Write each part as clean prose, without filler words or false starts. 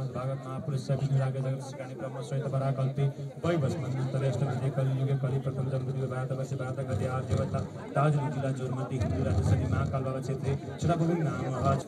भागवत महापुरुष विष्णु रागे जगत श्रीकाणी ब्रह्म श्वेत पराकल्पे वैवस्मन्तरे अष्टविधे कलियुगे कलि प्रथम जन्मदिवस भारतवर्षे भारत गति आर देवता ताज जिला जोरमती हिन्दू राज्य शनि महाकाल बाबा क्षेत्रे श्रावणी नाम हज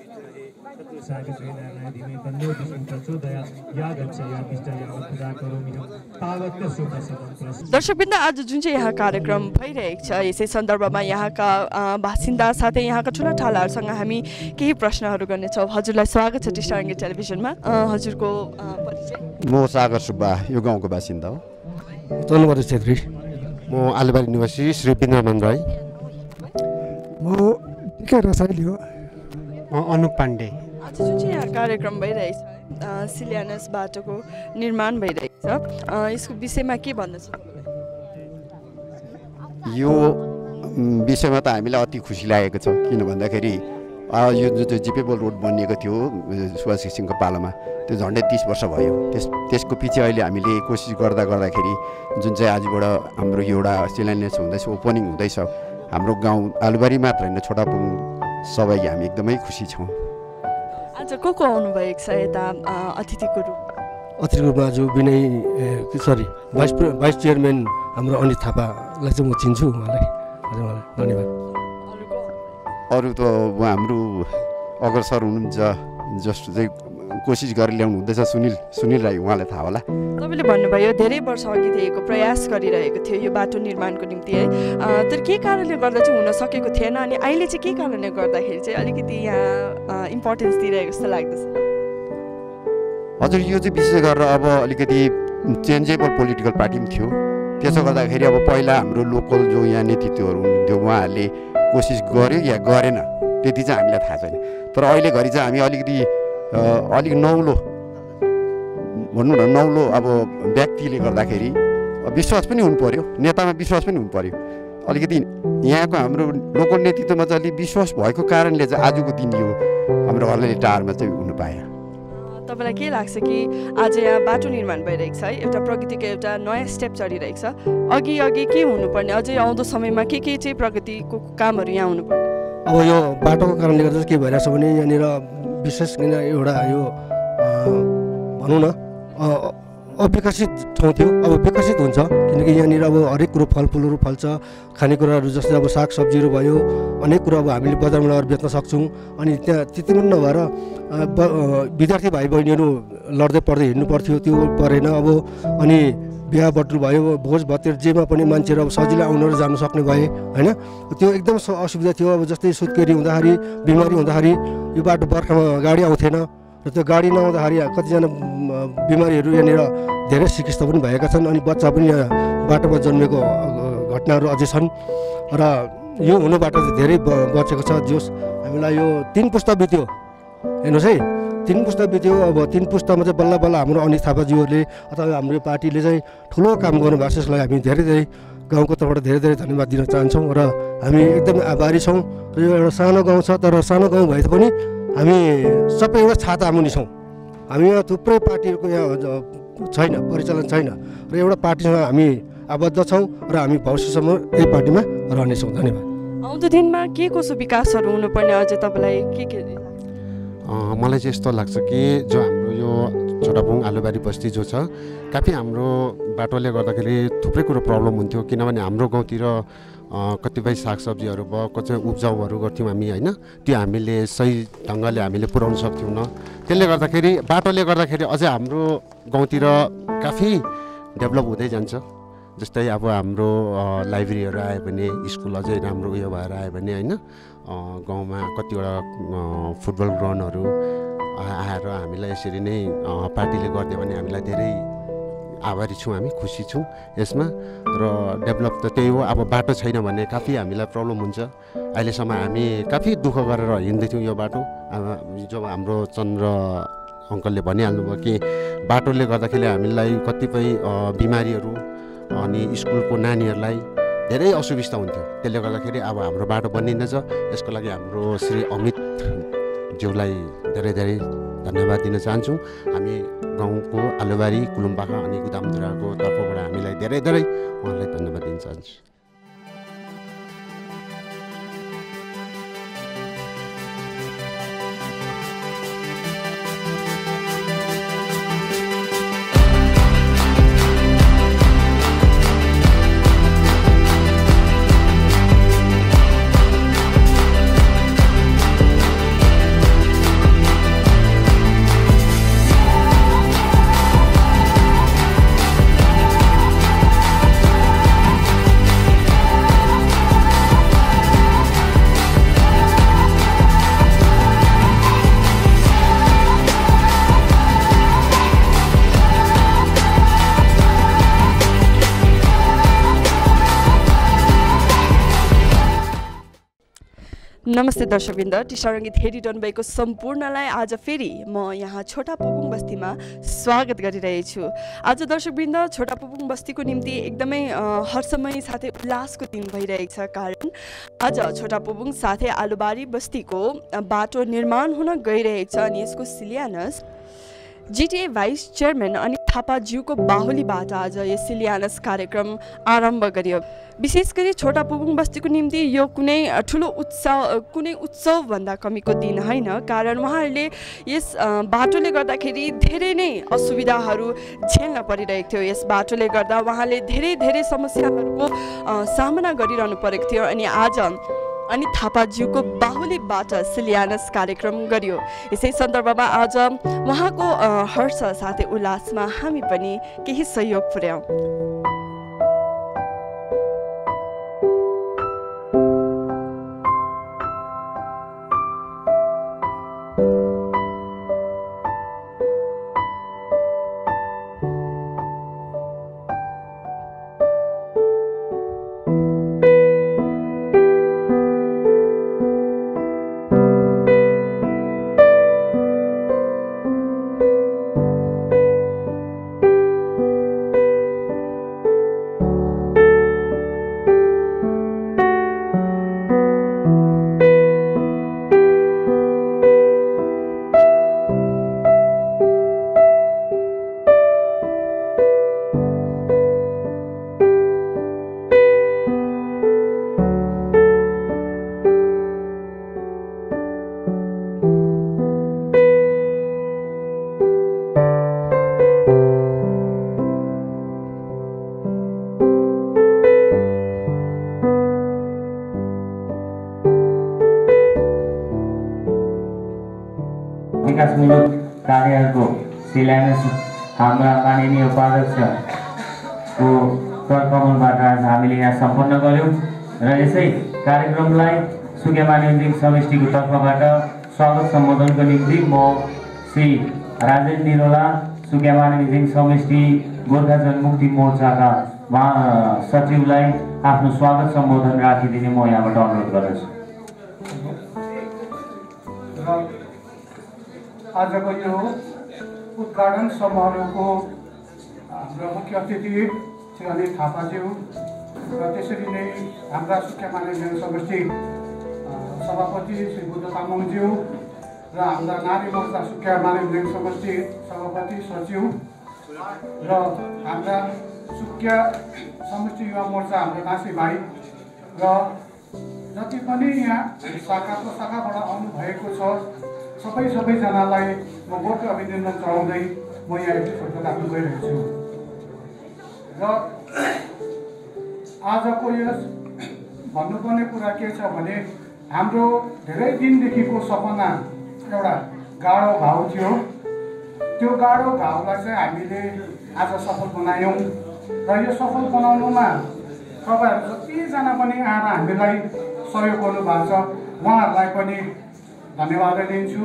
दर्शकवृन्द आज जुन चाहिँ यहाँ कार्यक्रम भइरहेको छ यसै सन्दर्भमा यहाँका बासिन्दा साथै यहाँका ठुला ठालाहरूसँग हामी केही प्रश्नहरू गर्नेछौँ। हजुरलाई स्वागत छ टिस्टारङ्गी टेलिभिजनमा। हजुरको परिचय? म सागर सुब्बा यो गाउँको बासिन्दा हो। तनुबहादुर छेत्री। म आलुबारी निवासी श्री बिन्द्रमान राई। म टिका रसाइली हो। म अनुप पाण्डे। आज जुन चाहिँ यहाँ कार्यक्रम भइरहेछ शिलान्यास बाटोको निर्माण भइरहेछ यसको विषयमा के भन्न चाहनुहुन्छ? यो विषयमा त हामीलाई अति खुसी लागेको छ, किन भन्दाखेरि यो जुन चाहिँ जिपेबल रोड बनिएको थियो सुभाष घिसिङको पालामा त्यो झन्डै 30 वर्ष भयो। त्यसको पछि अहिले हामीले कोसिस गर्दाखेरि जुन चाहिँ आजबाट हाम्रो एउटा शिलान्यास हुँदैछ, ओपनिङ हुँदैछ, हाम्रो गाउँ आलुबारी मात्र होइन छोटापुङ सबै हामी एकदमै खुसी छौँ। आज को आउनुभएको छ यता अतिथिको रूपमा? आज विनय भाइस चेयरम्यान हाम्रो अनित थापालाई चाहिँ म चिन्छु। उहाँलाई धन्यवाद। अरू त हाम्रो अगर सर हुनुहुन्छ जस्तो चाहिँ कोसिस गरेर ल्याउनु हुँदैछ सुनिल राई, उहाँलाई थाहा होला। तपाईँले भन्नुभयो धेरै वर्ष अघिदेखिको प्रयास गरिरहेको थियो यो बाटो निर्माणको निम्ति है, तर के कारणले गर्दा चाहिँ हुन सकेको थिएन अनि अहिले चाहिँ के कारणले गर्दाखेरि चाहिँ अलिकति यहाँ इम्पोर्टेन्स दिइरहेको जस्तो लाग्दछ? हजुर, यो चाहिँ विशेष गरेर अब अलिकति चेन्जेबल पोलिटिकल पार्टी पनि थियो। त्यसो गर्दाखेरि अब पहिला हाम्रो लोकल जो यहाँ नेतृत्वहरू हुनुहुन्थ्यो उहाँहरूले कोसिस गर्यो या गरेन त्यति चाहिँ हामीलाई थाहा छैन। तर अहिले घरि चाहिँ हामी अलिक नौलो भनौँ न, नौलो अब व्यक्तिले गर्दाखेरि विश्वास पनि हुनु पर्यो, नेतामा विश्वास पनि हुनु पर्यो। अलिकति यहाँको हाम्रो लोकल नेतृत्वमा चाहिँ अलिक विश्वास भएको कारणले चाहिँ आजको दिन यो हाम्रो हल्ले टारमा चाहिँ हुनु पायो। तपाईँलाई के लाग्छ कि आज यहाँ बाटो निर्माण भइरहेको छ है, एउटा प्रगतिको एउटा नयाँ स्टेप चलिरहेको छ, अघि के हुनुपर्ने, अझै आउँदो समयमा के चाहिँ प्रगतिको कामहरू यहाँ हुनुपर्ने? अब यो बाटोको कारणले गर्दा के भइरहेछ भने यहाँनिर विशेष एउटा यो भनौँ न अविकसित ठाउँ थियो, अब विकसित हुन्छ किनकि यहाँनिर अब हरेक कुरो फलफुलहरू फल्छ, खानेकुराहरू जस्तै अब सागसब्जीहरू भयो, अनेक कुरो अब हामीले बजारमा लगेर बेच्न सक्छौँ। अनि त्यहाँ त्यति पनि नभएर विद्यार्थी भाइ बहिनीहरू लड्दै पढ्दै हिँड्नु पर्थ्यो, त्यो परेन अब। अनि बिहा बटुल भयो, भोज भतेर जेमा पनि मान्छेहरू अब सजिलै आउनु र जानु सक्ने भए होइन। त्यो एकदम असुविधा थियो। अब जस्तै सुत्केरी हुँदाखेरि, बिमारी हुँदाखेरि यो बाटो बर्खामा गाडी आउँथेन र त्यो गाडी नआउँदाखेरि कतिजना बिमारीहरू यहाँनिर धेरै सिकिस्त पनि भएका छन्। अनि बच्चा पनि यहाँ बाटोमा जन्मेको घटनाहरू अझै छन् र यो हुनुबाट चाहिँ धेरै बचेको छ। जोस् हामीलाई यो 3 पुस्ता बित्यो हेर्नुहोस् है, 3 पुस्ता बित्यो। अब 3 पुस्तामा चाहिँ बल्ल हाम्रो अनित थापाज्यूहरूले अथवा हाम्रो पार्टीले चाहिँ ठुलो काम गर्नुभएको छ। यसलाई हामी धेरै गाउँको तर्फबाट धेरै धन्यवाद दिन चाहन्छौँ र हामी एकदमै आभारी छौँ। र यो एउटा सानो गाउँ छ, तर सानो गाउँ भए पनि हामी सबै एउटा छाता मुनि छौँ। हामी यहाँ थुप्रै पार्टीहरूको यहाँ छैन, परिचालन छैन र एउटा पार्टीसँग हामी आबद्ध छौँ र हामी भविष्यसम्म यही पार्टीमा रहनेछौँ। धन्यवाद। आउँदो दिनमा के कसो विकासहरू हुनुपर्ने अझै तपाईँलाई के मलाई चाहिँ यस्तो लाग्छ कि जो हाम्रो यो छोटापुङ आलुबारी बस्ती जो छ काफी हाम्रो बाटोले गर्दाखेरि थुप्रै कुरो प्रब्लम हुन्थ्यो, किनभने हाम्रो गाउँतिर कतिपय सागसब्जीहरू भयो, कतिपय उब्जाउहरू गर्थ्यौँ हामी होइन, त्यो हामीले सही ढङ्गले हामीले पुर्याउन सक्थ्यौँ। त्यसले गर्दाखेरि बाटोले गर्दाखेरि अझै हाम्रो गाउँतिर काफी डेभलप हुँदै जान्छ। जस्तै अब हाम्रो लाइब्रेरीहरू आयो भने, स्कुल अझै राम्रो उयो भएर आयो भने होइन, गाउँमा कतिवटा फुटबल ग्राउन्डहरू आएर हामीलाई यसरी नै पार्टीले गरिदियो भने हामीलाई धेरै आभारी छौँ, हामी खुसी छौँ यसमा। र डेभलप त त्यही हो, अब बाटो छैन भने काफी हामीलाई प्रब्लम हुन्छ। अहिलेसम्म हामी काफी दुःख गरेर हिँड्दैथ्यौँ यो बाटो। जो हाम्रो चन्द्र अङ्कलले भनिहाल्नुभयो कि बाटोले गर्दाखेरि हामीलाई कतिपय बिमारीहरू अनि स्कुलको नानीहरूलाई धेरै असुविस्ता हुन्थ्यो। त्यसले गर्दाखेरि अब हाम्रो बाटो बनिँदैछ, यसको लागि हाम्रो श्री अमित ज्यूलाई धेरै धन्यवाद दिन चाहन्छौँ। हामी गाउँको आलुबारी, कुलुम्बाका अनि गुदामधुराको तर्फबाट हामीलाई धेरै उहाँलाई धन्यवाद दिन चाहन्छु। नमस्ते दर्शकवृन्द, टिसारङ्गीत हेरिरहनु भएको सम्पूर्णलाई आज फेरि म यहाँ छोटा पुबुङ बस्तीमा स्वागत गरिरहेछु। आज दर्शकवृन्द छोटा पुबुङ बस्तीको निम्ति एकदमै हर्षमय साथै उल्लासको दिन भइरहेको छ। कारण आज छोटा पुबुङ साथै आलुबारी बस्तीको बाटो निर्माण हुन गइरहेको छ अनि यसको शिलान्यास जिटिए भाइस चेयरम्यान अनित थापाज्यूको बाहुलीबाट आज यस शिलान्यास कार्यक्रम आरम्भ गरियो। विशेष गरी छोटा पुबुङ बस्तीको निम्ति यो कुनै ठुलो कुनै उत्सवभन्दा कमीको दिन होइन। कारण उहाँहरूले यस बाटोले गर्दाखेरि धेरै नै असुविधाहरू झेल्न परिरहेको थियो। यस बाटोले गर्दा उहाँले धेरै समस्याहरूको सामना गरिरहनु परेको थियो अनि आज अनित थापाज्यूको बाहुलीबाट शिलान्यास कार्यक्रम गरियो। यसै सन्दर्भमा आज उहाँको हर्ष साथै उल्लासमा हामी पनि केही सहयोग पुर्यायौँ। विकासमूलक कार्यहरूको शिलान्यास हाम्रा माननीय उपाध्यक्षको तर्फबाट आज हामीले यहाँ सम्पन्न गऱ्यौँ र यसै कार्यक्रमलाई सुकिया मानव समष्टिको तर्फबाट स्वागत सम्बोधनको निम्ति म श्री राजेन्द्र निरोला सुकिया मानव समष्टि गोर्खा जनमुक्ति मोर्चाका सचिवलाई आफ्नो स्वागत सम्बोधन राखिदिने म यहाँबाट अनुरोध गर्दछु। आजको यो उद्घाटन समारोहको हाम्रो मुख्य अतिथि श्री अनित थापाज्यू र त्यसरी नै हाम्रा सुकिया मानव समष्टि सभापति श्री बुद्ध तामाङज्यू र हाम्रा नारी मोर्चा सुकिया मानव समष्टि सभापति सचिव र हाम्रा सुकिया समष्टि युवा मोर्चा हाम्रो नासी भाइ र जति पनि यहाँ शाखाबाट आउनुभएको छ सबैजनालाई म गोर्खा अभिनन्दन चढाउँदै म यहाँ एपिसोडको राख्न गइरहेको छु। र आजको यस भन्नुपर्ने कुरा के छ भने हाम्रो धेरै दिनदेखिको सपना एउटा गाढो घाउ थियो। त्यो गाढो घाउलाई चाहिँ हामीले आज सफल बनायौँ र यो सफल बनाउनुमा तपाईँहरू जतिजना पनि आएर हामीलाई सहयोग गर्नुभएको छ उहाँहरूलाई पनि धन्यवाद दिन्छु।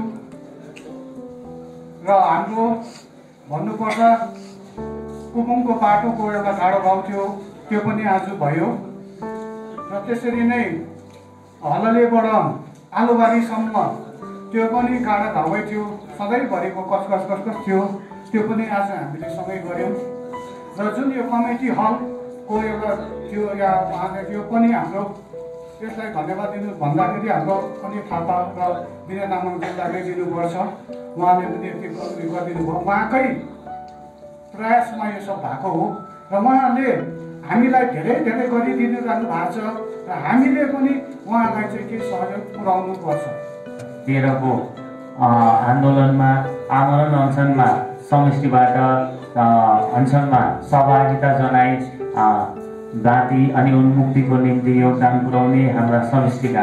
र हाम्रो भन्नुपर्दा पुबुङको बाटोको एउटा गाढो घाउ थियो त्यो पनि आज भयो र त्यसरी नै हललेबाट आलुबारीसम्म त्यो पनि गाढा घाउै थियो। सधैँभरिको कसकस थियो त्यो पनि आज हामीले सँगै गऱ्यौँ र जुन यो कमिटी हलको एउटा थियो या उहाँले त्यो पनि हाम्रो यसलाई धन्यवाद दिनु भन्दाखेरि हाम्रो अनित थापा र विनय तामाङज्यूलाई दिनुपर्छ। उहाँले पनि गरिदिनु भयो, उहाँकै प्रयासमा यो सब भएको हो र उहाँले हामीलाई धेरै गरिदिनु रहनु भएको छ र हामीले पनि उहाँलाई चाहिँ केही सहयोग पुर्याउनु पर्छ। 13 को आन्दोलनमा आमरण अनसनमा समष्टिबाट अनसनमा सहभागिता जनाई जाति अनि उन्मुक्तिको निम्ति योगदान पुर्याउने हाम्रा समष्टिका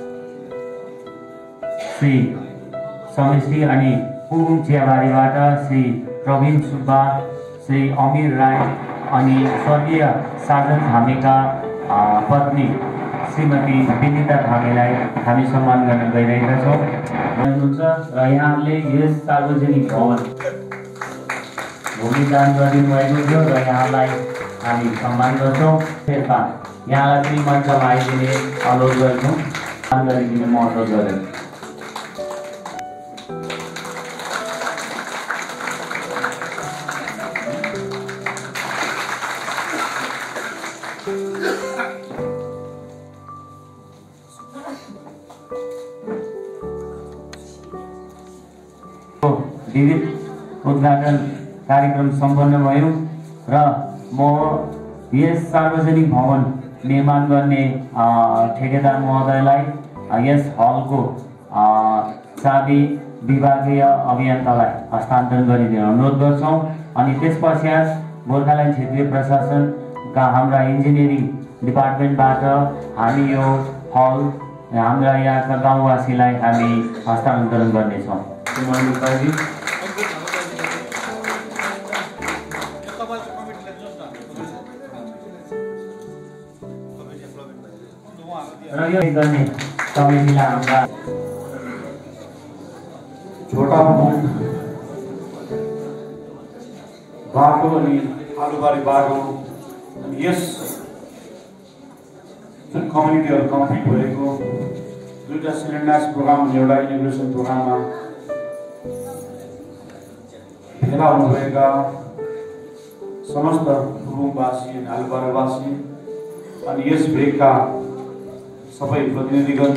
श्री समष्टि अनि पुबुङ चियाबारीबाट श्री प्रवीण सुब्बा, श्री अमीर राई अनि स्वर्गीय साजन धामीका पत्नी श्रीमती विनिता धामीलाई हामी सम्मान गर्न गइरहेका छौँ हुनुहुन्छ र यहाँले यस सार्वजनिक भूमिदान गरिदिनु भएको थियो र यहाँलाई हामी सम्मान गर्छौँ। यहाँलाई पनि मञ्चमा आइदिने अनुरोध गर्छौँ। गरिदिने म अनुरोध गरेँ। विविध उद्घाटन कार्यक्रम सम्पन्न भयो र म यस सार्वजनिक भवन निर्माण गर्ने ठेकेदार महोदयलाई यस हलको चाबी विभागीय अभियन्तालाई हस्तान्तरण गरिदिने अनुरोध गर्छौँ। अनि त्यसपश्चात गोर्खाल्यान्ड क्षेत्रीय प्रशासनका हाम्रा इन्जिनियरिङ डिपार्टमेन्टबाट हामी यो हल हाम्रा यहाँका गाउँवासीलाई हामी हस्तान्तरण गर्नेछौँ। र यो गर्ने कमिटीलाई हाम्रा छोटामोटो बाटो अनि आलुबारी बाटो अनि यस जुन कम्युनिटीहरू कम्प्लिट भएको दुईवटा सिलिन्डर्स प्रोग्राम अनि एउटा इन्टिग्रेसन प्रोग्राममा भेला हुनुभएका समस्त रुमवासी अनि आलुबारीवासी अनि यस भेगका सबै प्रतिनिधिगण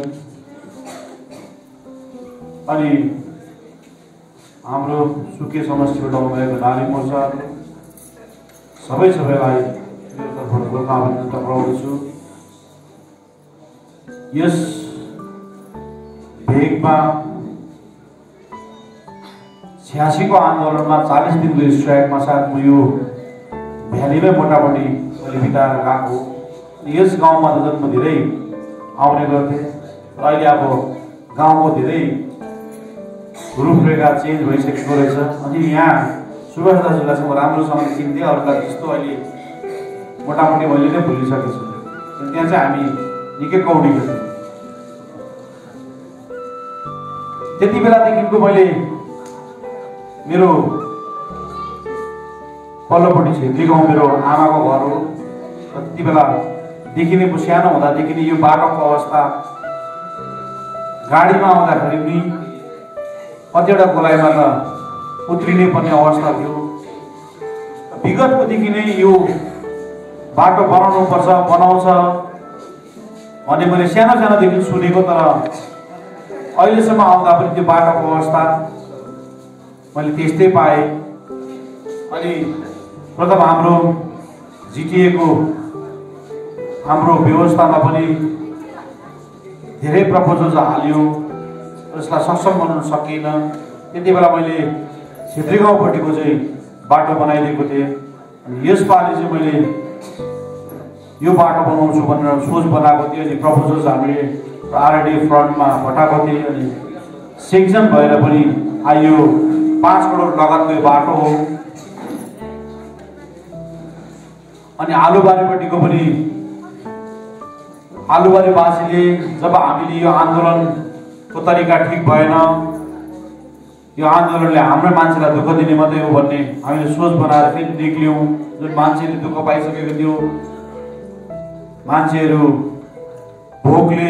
अनि हाम्रो सुके समष्टिबाट आउनुभएको नारी मोर्चा सबैलाई मेरो तर्फबाट गोर्खा अभिनन्दन टक्राउँदछु। यस भेगमा 86 को आन्दोलनमा 40 दिनको स्ट्राइकमा साथ म यो भ्यालीमै मोटामोटी अहिले बिताएर गएको। यस गाउँमा त जन्म धेरै आउने गर्थे र अहिले अब गाउँको धेरै रूपरेखा चेन्ज भइसकेको रहेछ। अनि यहाँ सुभाष दाजुलाई म राम्रोसँगले चिन्थेँ, अरूलाई त्यस्तो अहिले मोटामोटी मैले नै भुलिसकेको छु। त्यहाँ चाहिँ हामी निकै कौडी गर्थ्यौँ। त्यति बेलादेखिको मैले मेरो पल्लोपट्टि छेत्री गाउँ मेरो आमाको घर हो। त्यति बेलादेखि नै म सानो हुँदादेखि नै यो बाटोको अवस्था गाडीमा आउँदाखेरि पनि कतिवटा गोलाइमा त उत्रिनै पर्ने अवस्था थियो। विगतकोदेखि नै यो बाटो बनाउनुपर्छ बनाउँछ भन्ने मैले सानोदेखि सुनेको, तर अहिलेसम्म आउँदा पनि त्यो बाटोको अवस्था मैले त्यस्तै पाएँ। अनि प्रथम हाम्रो जिटिएको हाम्रो व्यवस्थामा पनि धेरै प्रपोजल हाल्यो, यसलाई सक्षम बनाउन सकिएन। त्यति बेला मैले क्षेत्री गाउँपट्टिको चाहिँ बाटो बनाइदिएको थिएँ। अनि यसपालि चाहिँ मैले यो बाटो बनाउँछु भनेर सोच बनाएको थिएँ। अनि प्रपोजल्स हामीले आरडी फ्रन्टमा पठाएको थिएँ। अनि सेक्सन भएर पनि आयो 5 करोड लागतको बाटो हो। अनि आलुबारीपट्टिको पनि आलुबारीवासीले जब हामीले यो आन्दोलनको तरिका ठिक भएन, यो आन्दोलनले हाम्रो मान्छेलाई दुःख दिने मात्रै हो भन्ने हामीले सोच बनाएर फेरि निक्ल्यौँ। जुन मान्छेले दुःख पाइसकेको थियो, मान्छेहरू भोकले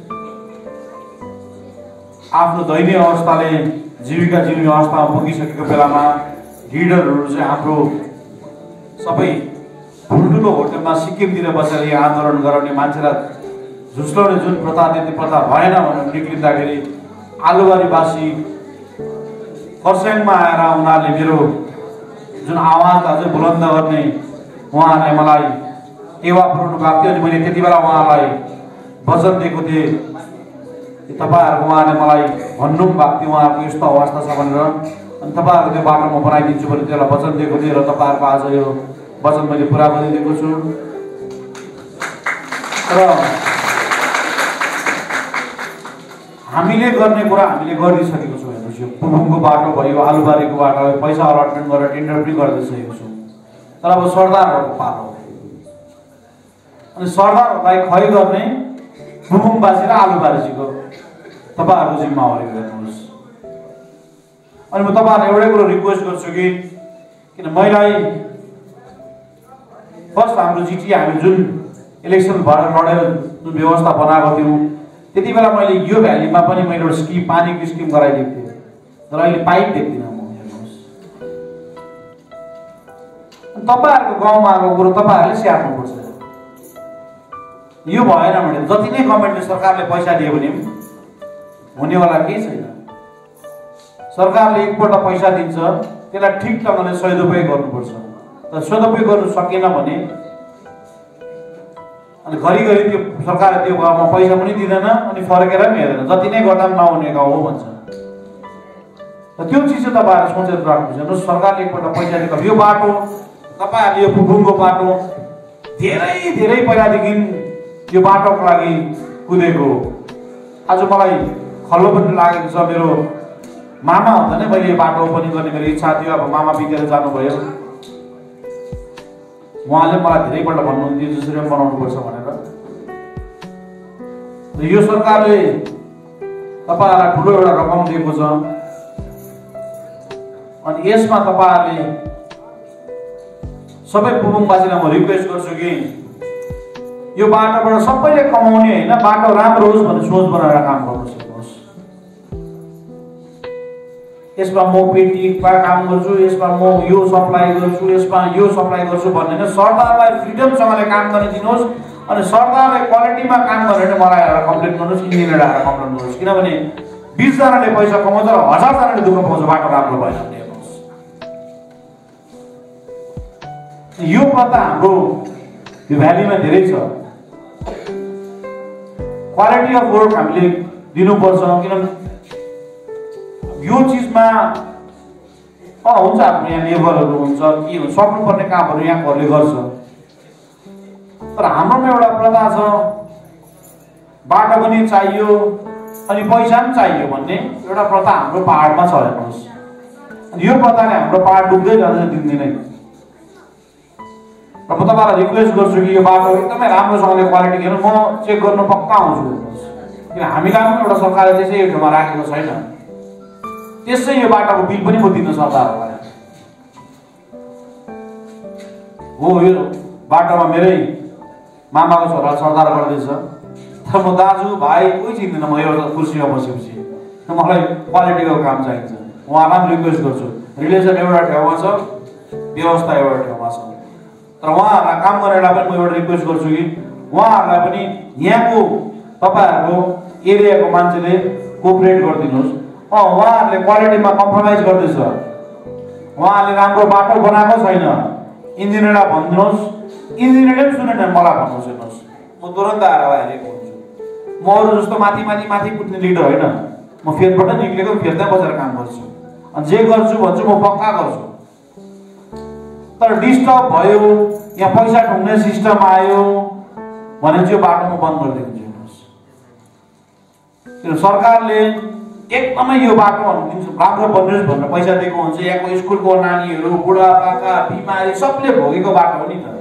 आफ्नो दैनिक अवस्थाले जीविका जिउने अवस्थामा पुगिसकेको बेलामा लिडरहरू चाहिँ हाम्रो सबै ठुल्ठुलो होटलमा सिक्किमतिर बसेर यहाँ आन्दोलन गराउने मान्छेलाई झुस्लाउने जुन प्रथा त्यति प्रथा भएन भनेर निक्लिँदाखेरि आलुबारीवासी खरसाङमा आएर उनीहरूले मेरो जुन आवाज अझै बुलन्द गर्ने उहाँहरूले मलाई टेवा पुर्याउनु भएको थियो। अनि मैले त्यति बेला उहाँलाई वचन दिएको थिएँ, तपाईँहरूको उहाँले मलाई भन्नु पनि भएको थियो उहाँहरूको यस्तो अवस्था छ भनेर। अनि तपाईँहरूको त्यो बाटो म बनाइदिन्छु भने त्यसलाई वचन दिएको थिएँ र तपाईँहरूको आज यो वचन मैले पुरा गरिदिएको छु। र हामीले गर्ने कुरा हामीले गरिदिइसकेको छौँ। हेर्नुहोस्, यो पुबुङको बाटो भयो, आलुबारीको बाटो भयो, पैसा अलटमेन्ट गरेर टेन्डर पनि गरिदिइसकेको छौँ। तर अब सरदारहरूको पालो हो। अनि सरदारहरूलाई खै गर्ने पुबुङवासी र आलुबारीजीको तपाईँहरूको जिम्मावारी गर्नुहोस्। अनि म तपाईँहरूलाई एउटै कुरो रिक्वेस्ट गर्छु कि किन महिलाई फर्स्ट हाम्रो जिटिए हामी जुन इलेक्सन भएर लडेर जुन व्यवस्था बनाएको थियौँ त्यति बेला मैले यो भ्यालीमा पनि मैले एउटा स्किम, पानीको स्किम गराइदिएको थिएँ, तर अहिले पाइप देख्दिनँ म। हेर्नुहोस्, तपाईँहरूको गाउँमा आएको कुरो तपाईँहरूले स्याहार्नुपर्छ। यो भएन भने जति नै गभर्मेन्टले सरकारले पैसा दियो भने हुनेवाला केही छैन। सरकारले एकपल्ट पैसा दिन्छ, त्यसलाई ठिक ढङ्गले सदुपयोग गर्नुपर्छ। तर सदुपयोग गर्नु सकेन भने अनि घरिघरि त्यो सरकारले त्यो गाउँमा पैसा पनि दिँदैन अनि फर्केर पनि हेर्दैन, जति नै गर्दा पनि नहुने गाउँ हो भन्छ। र त्यो चिज चाहिँ तपाईँहरूले सोचेर राख्नुपर्छ। सरकारले एकपल्ट पैसा दिएको यो बाटो तपाईँहरूले यो पुगुङको बाटो धेरै धेरै पहिलादेखि यो बाटोको लागि कुदेको। आज मलाई खल्लो पनि लागेको छ। मेरो मामा हुँदा नै मैले यो बाटो ओपनिङ गर्ने मेरो इच्छा थियो। अब मामा बितेर जानुभयो, उहाँले मलाई धेरैपल्ट भन्नुहुन्थ्यो जसरी बनाउनुपर्छ भनेर। यो सरकारले तपाईँहरूलाई ठुलो एउटा रकम दिएको छ अनि यसमा तपाईँहरूले सबै पुगुङवासीलाई म रिक्वेस्ट गर्छु कि यो बाटोबाट सबैले कमाउने होइन, बाटो राम्रो होस् भन्ने सोच बनाएर काम गर्नु सक्नुहोस्। यसमा म पेटीमा काम गर्छु, यसमा म यो सप्लाई गर्छु, यसमा यो सप्लाई गर्छु भन्ने होइन। सरकारलाई फ्रिडमसँगले काम गर्न दिनुहोस् अनि सरकारलाई क्वालिटीमा काम गरेर मलाई आएर कम्प्लेन गर्नुहोस्, इन्जिनियर आएर कम्प्लेन गर्नुहोस्। किनभने 20 जनाले पैसा कमाउँछ र 1000 जनाले दुःख पाउँछ बाटो राम्रो भएन भने। हेर्नुहोस्, यो प्रथा हाम्रो यो भ्यालीमा धेरै छ। क्वालिटी अफ वर्क हामीले दिनुपर्छ। किनभने यो चिजमा हुन्छ, आफ्नो यहाँ लेबरहरू हुन्छ, के हुन्छ, सक्नुपर्ने कामहरू यहाँकोहरूले गर्छ। तर हाम्रोमा एउटा प्रथा छ, बाटो पनि चाहियो अनि पैसा पनि चाहियो भन्ने एउटा प्रथा हाम्रो पहाडमा छ। हेर्नुहोस्, अनि यो प्रथाले हाम्रो पहाड डुब्दै जाँदैछ दिनदिनै। र म तपाईँलाई रिक्वेस्ट गर्छु कि यो बाटो एकदमै राम्रोसँगले क्वालिटी हेर्नु, म चेक गर्नु पक्का आउँछु। हेर्नुहोस्, किन हामीलाई पनि एउटा सरकारले त्यसै यो ठाउँमा राखेको छैन, त्यसै यो बाटोको बिल पनि म दिन सरकारहरूलाई हो। यो बाटोमा मेरै मामाको छोरा सरदार गर्दैछ, तर म दाजु भाइ कोही चिन्दिनँ। म एउटा कुर्सीमा बसेपछि मलाई क्वालिटीको काम चाहिन्छ। उहाँलाई पनि रिक्वेस्ट गर्छु, रिलेसन एउटा ठाउँमा छ, व्यवस्था एउटा ठाउँमा छ। तर उहाँहरूलाई काम गर्नेलाई पनि म एउटा रिक्वेस्ट गर्छु कि उहाँहरूलाई पनि यहाँको तपाईँहरूको एरियाको मान्छेले कोअपरेट गरिदिनुहोस्। उहाँहरूले क्वालिटीमा कम्प्रोमाइज गर्दैछ, उहाँहरूले राम्रो बाटो बनाएको छैन, इन्जिनियरलाई भनिदिनुहोस्। इन्जिनियरले पनि सुनेन मलाई भन्नुहोस्। हेर्नुहोस्, म तुरन्त आएर हेरेको हुन्छु। म अरू जस्तो माथि माथि माथि कुद्ने लिडर होइन, म फेदबाट निक्लेको फेदमै बसेर काम गर्छु अनि जे गर्छु भन्छु म पक्का गर्छु। तर डिस्टर्ब भयो, यहाँ पैसा ढुङ्ने सिस्टम आयो भने चाहिँ यो बाटो म बन्द गरिदिएको छु। हेर्नुहोस्, किन सरकारले एकदमै यो बाटो राम्रो बनियोस् भनेर पैसा दिएको हुन्छ। यहाँको स्कुलको नानीहरू, बुढापाका, बिमारी सबले भोगेको बाटो हो नि त।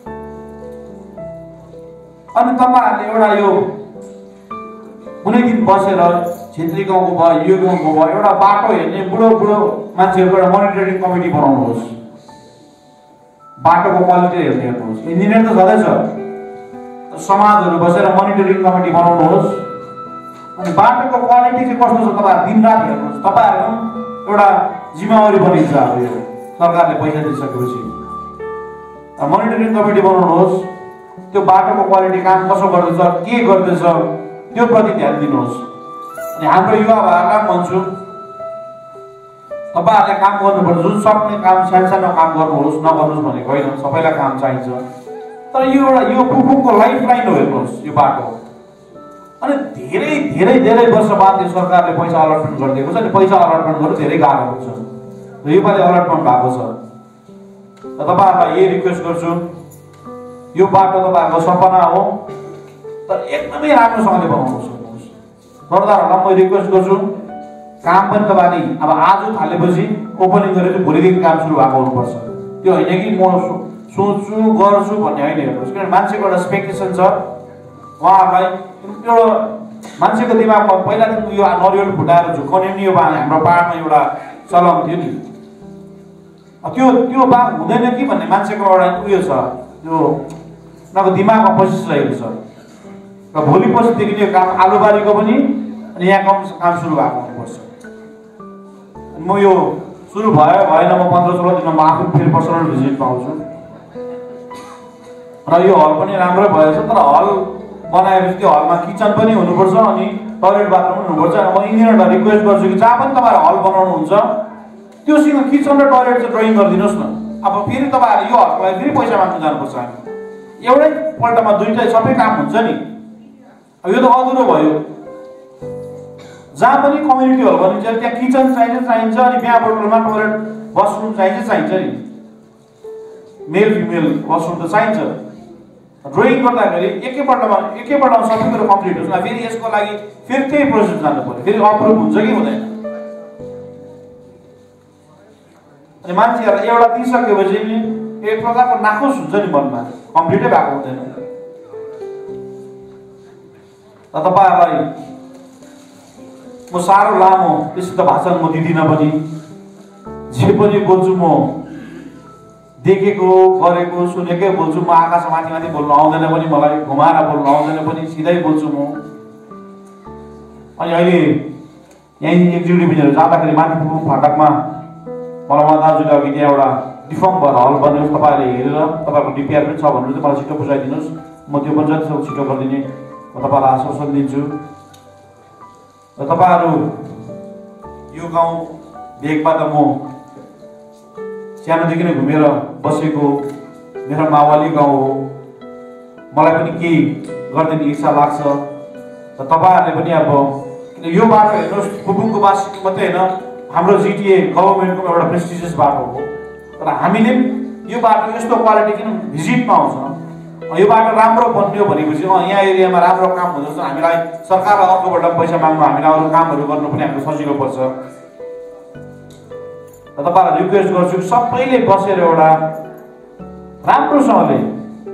अनि तपाईँहरूले एउटा यो कुनै दिन बसेर क्षेत्रीय गाउँको भयो, यो गाउँको भयो, एउटा बाटो हेर्ने बुढो बुढो मान्छेहरूको एउटा मोनिटरिङ कमिटी बनाउनुहोस्। बाटोको क्वालिटी हेर्ने। हेर्नुहोस्, इन्जिनियर त छँदैछ, समाजहरू बसेर मोनिटरिङ कमिटी बनाउनुहोस् अनि बाटोको क्वालिटी चाहिँ कस्तो छ तपाईँहरू दिनरात हेर्नुहोस्। तपाईँहरू एउटा जिम्मेवारी बनिन्छ। अब यो सरकारले पैसा दिइसकेपछि मोनिटरिङ कमिटी बनाउनुहोस्, त्यो बाटोको क्वालिटी काम कसो गर्दैछ, के गर्दैछ त्यो प्रति ध्यान दिनुहोस्। अनि हाम्रो युवाहरूलाई भन्छु, तपाईँहरूले काम गर्नुपर्छ। जुन सक्ने काम सानो काम गर्नुहोस्, नगर्नुहोस् भनेको होइन, सबैलाई काम चाहिन्छ। तर यो एउटा यो पुगुङको लाइफ लाइन हो। हेर्नुहोस्, यो बाटो अनि धेरै धेरै धेरै वर्ष बाद यो सरकारले पैसा अलटमेन्ट गरिदिएको छ। अनि पैसा अलटमेन्ट गर्नु धेरै गाह्रो हुन्छ र योपालि अलटमेन्ट भएको छ। र तपाईँहरूलाई यही रिक्वेस्ट गर्छु, यो बाटो तपाईँहरूको सपना हो तर एकदमै राम्रोसँगले बनाउनु सक्नुहोस्। सरदारहरूलाई म रिक्वेस्ट गर्छु, काम पनि तपाईँले अब आज थालेपछि ओपनिङ गरेर भोलिदेखि काम सुरु भएको हुनुपर्छ। त्यो होइन कि म सोच्छु गर्छु भन्ने होइन। हेर्नुहोस्, किनभने मान्छेको एउटा एक्सपेक्टेसन छ। उहाँहरूलाई एउटा मान्छेको दिमागमा पहिलादेखि यो नरिवल फुटाएर झुक्काउने नि यो हाम्रो पहाडमा एउटा चलन थियो नि, त्यो बाघ हुँदैन कि भन्ने मान्छेको एउटा उयो छ, त्यो उनीहरूको दिमागमा पसिरहेको छ। र र भोलि पर्सिदेखि यो काम आलुबारीको पनि अनि यहाँ काम सुरु भएको हुनुपर्छ। म यो सुरु भयो भएन म 15-16 दिनमा म आफू फेरि पर्सनल भिजिट पाउँछु र यो हल पनि राम्रै भएछ। तर हल बनाएपछि त्यो हलमा किचन पनि हुनुपर्छ अनि टोयलेट बाथरुम पनि हुनुपर्छ। म इन्जिनियरलाई रिक्वेस्ट गर्छु कि जहाँ पनि तपाईँहरू हल बनाउनुहुन्छ त्योसँग किचन र टोयलेट चाहिँ ड्रइङ गरिदिनुहोस् न। अब फेरि तपाईँहरूले यो हलको लागि फेरि पैसा माग्नु जानुपर्छ। हामी एउटै पल्टमा दुईटै सबै काम हुन्छ नि। अब यो त अधुरो भयो। जहाँ पनि कम्युनिटी हल बनिन्छ त्यहाँ किचन चाहिन्छ अनि बिहा बटुलमा टोयलेट वासरुम चाहिन्छ नि। मेल फिमेल वासरुम त चाहिन्छ। ड्रइङ गर्दाखेरि एकैपल्टमा सबै कुरो कम्प्लिट हुन्छ। फेरि यसको लागि फेरि त्यही प्रोसेस जानु पर्यो। फेरि अप्रुभ हुन्छ कि हुँदैन। अनि मान्छेहरूलाई एउटा दिइसकेपछि नि एक प्रकारको नाखुस हुन्छ नि मनमा, कम्प्लिटै भएको हुँदैन। र तपाईँहरूलाई म साह्रो लामो त्यस्तो भाषण म दिँदिनँ पनि। जे पनि बोल्छु म देखेको गरेको सुनेकै बोल्छु। म आकाश माथि माथि बोल्नु आउँदैन पनि, मलाई घुमाएर बोल्नु आउँदैन पनि, सिधै बोल्छु म। अनि अहिले यहीँ एक्जिक्युटिभहरू जाँदाखेरि माथि पुगु फाटकमा मलाई उहाँ दाजुले अघि त्यहाँ एउटा डिफर्म भएर हल बनियोस् तपाईँहरूले हेरेर तपाईँहरूको डिपिआर पनि छ भन्नु चाहिँ मलाई छिटो बुझाइदिनुहोस्। म त्यो पनि जतिसक्दो छिटो गरिदिने म तपाईँहरूलाई आश्वासन दिन्छु। र तपाईँहरू यो गाउँ भेगबाट म सानोदेखि नै घुमेर बसेको मेरो मावली गाउँ हो। मलाई पनि केही गरिदिने इच्छा लाग्छ। र तपाईँहरूले पनि अब यो बाटो हेर्नुहोस्, पुबुङको वासीको मात्रै होइन, हाम्रो जिटिए गभर्मेन्टको एउटा प्रेस्टिजियस बाटो हो। तर हामीले यो बाटो यस्तो क्वालिटी किन भिजिटमा आउँछ, यो बाटो राम्रो बन्यो भनेपछि यहाँ एरियामा राम्रो काम हुँदैछ, हामीलाई सरकारलाई अर्कोबाट पैसा माग्नु, हामीलाई अरू कामहरू गर्नु पनि हामीलाई सजिलो पर्छ। र तपाईँलाई रिक्वेस्ट गर्छु कि सबैले बसेर एउटा राम्रोसँगले,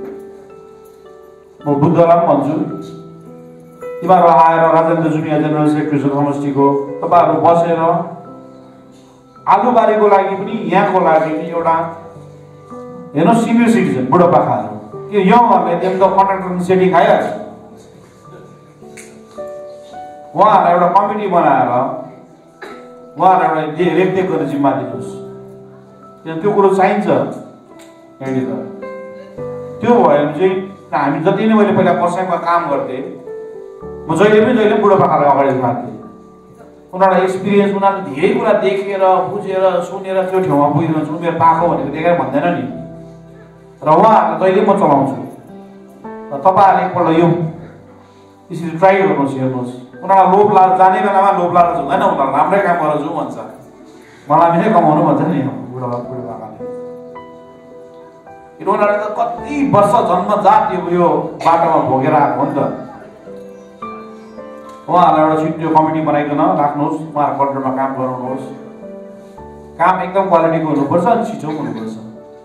म बुद्धलाई पनि भन्छु, तिमीहरू आएर राजेन्द्र जुनिया जेनरल सेक्रेटरी समष्टिको तपाईँहरू बसेर आलुबारीको लागि पनि यहाँको लागि पनि एउटा हेर्नु सिनियर सिटिजन बुढोपाकाहरू कि यङहरूले एकदम कन्ट्राक्टर सेटिङ खाइहाल्छ। उहाँहरूलाई एउटा कमिटी बनाएर उहाँहरूलाई एउटा रेखदेख गर्ने जिम्मा दिनुहोस्। किन त्यो कुरो चाहिन्छ यहाँनिर। त्यो भयो भने चाहिँ हामी जति नै मैले पहिला पर्साङमा काम गर्थेँ, म जहिले बुढोपाकालाई अगाडि राख्थेँ। उनीहरूलाई एक्सपिरियन्स, उनीहरूले धेरै कुरा देखेर बुझेर सुनेर त्यो ठाउँमा पुगिदिनुहुन्छ। उनीहरू पाएको भनेको देखेर भन्दैन नि। र उहाँहरूलाई जहिले म चलाउँछु। र तपाईँहरूले एकपल्ट यो त्यसरी ट्राई गर्नुहोस्, हेर्नुहोस्। उनीहरूलाई लोभ लाएर जाने बेलामा लोभ लाएर हुँदैन, उनीहरू राम्रै काम गरेर जाउँ भन्छ, मलाई नै कमाउनु भन्छ नि बुढोपाकाले। किन उनीहरूले त कति वर्ष जन्मजात यो बाटोमा भोगेर आएको हो नि त। उहाँहरूलाई एउटा छिटो कमिटी बनाइकन राख्नुहोस्, उहाँहरूको अन्डरमा काम गराउनुहोस्। काम एकदम क्वालिटीको हुनुपर्छ अनि छिटो हुनुपर्छ।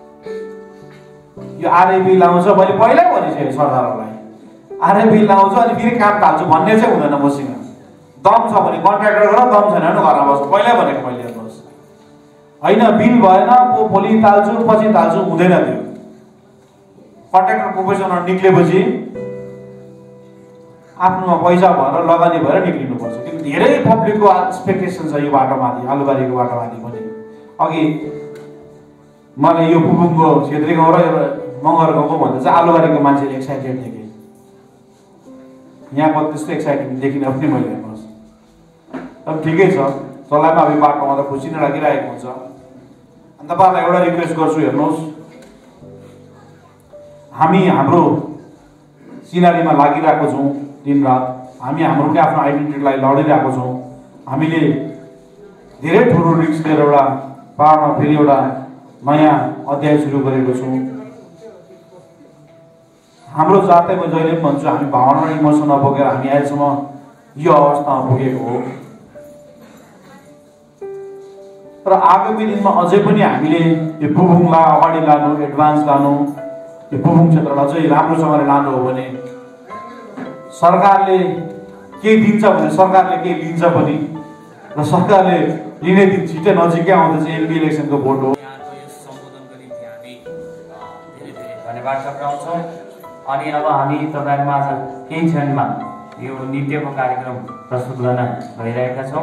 यो आरएबी लाउँछ, मैले पहिल्यै भनिसकेँ सरकारहरूलाई, आरएबी लाउँछ अनि फेरि काम थाल्छु भन्ने चाहिँ हुँदैन। मसँग दम छ भने कन्ट्र्याक्टर गर, दम छैन भने घरमा बस्छु, पहिल्यै भनेको मैले। हेर्नुहोस्, होइन बिल भएन भोलि ताल्छु पछि ताल्छु हुँदैन। त्यो कन्ट्र्याक्टर प्रोफेसनल निक्लेपछि आफ्नोमा पैसा भएर लगानी भएर निक्लिनुपर्छ। किन धेरै पब्लिकको एक्सपेक्टेसन छ यो बाटोमाथि, आलुबारीको बाटोमाथि पनि। अघि मलाई यो पुबुङको क्षेत्री गाउँ र मगर गाउँको भन्दा चाहिँ आलुबारीको मान्छेले एक्साइटेड देखेँ। यहाँको त्यस्तो एक्साइटेड देखिनँ पनि मैले। हेर्नुहोस्, अब ठिकै छ, चलाइमा अब यो बाटोमा त खुसी नै लागिरहेको हुन्छ। अनि तपाईँहरूलाई एउटा रिक्वेस्ट गर्छु, हेर्नुहोस्, हामी हाम्रो सिनारीमा लागिरहेको छौँ दिनरात। हामी हाम्रो पनि आफ्नो आइडेन्टिटीलाई लडिरहेको छौँ। हामीले धेरै ठुलो रिस्क लिएर एउटा पाहाडमा फेरि एउटा नयाँ अध्याय सुरु गरेको छौँ। हाम्रो जातै म जहिले पनि भन्छु, हामी भावना र इमोसन नबोकेर हामी अहिलेसम्म यो अवस्थामा पुगेको हो। र आगामी दिनमा अझै पनि हामीले यो पुबुङलाई अगाडि लानु, एडभान्स लानु, यो पुबुङ क्षेत्रलाई चाहिँ राम्रोसँगले लानु हो भने सरकारले केही दिन्छ भने सरकारले केही लिन्छ पनि। र सरकारले लिने दिन छिटै नजिकै आउँदैछ, एमपी इलेक्सनको भोट हो। यहाँको यस सम्बोधन गरी हामी धेरै धेरै धन्यवाद टक्राउँछौँ। अनि अब हामी तपाईँहरूमा आज केही क्षणमा यो नृत्यको कार्यक्रम प्रस्तुत गर्न गइरहेका छौँ।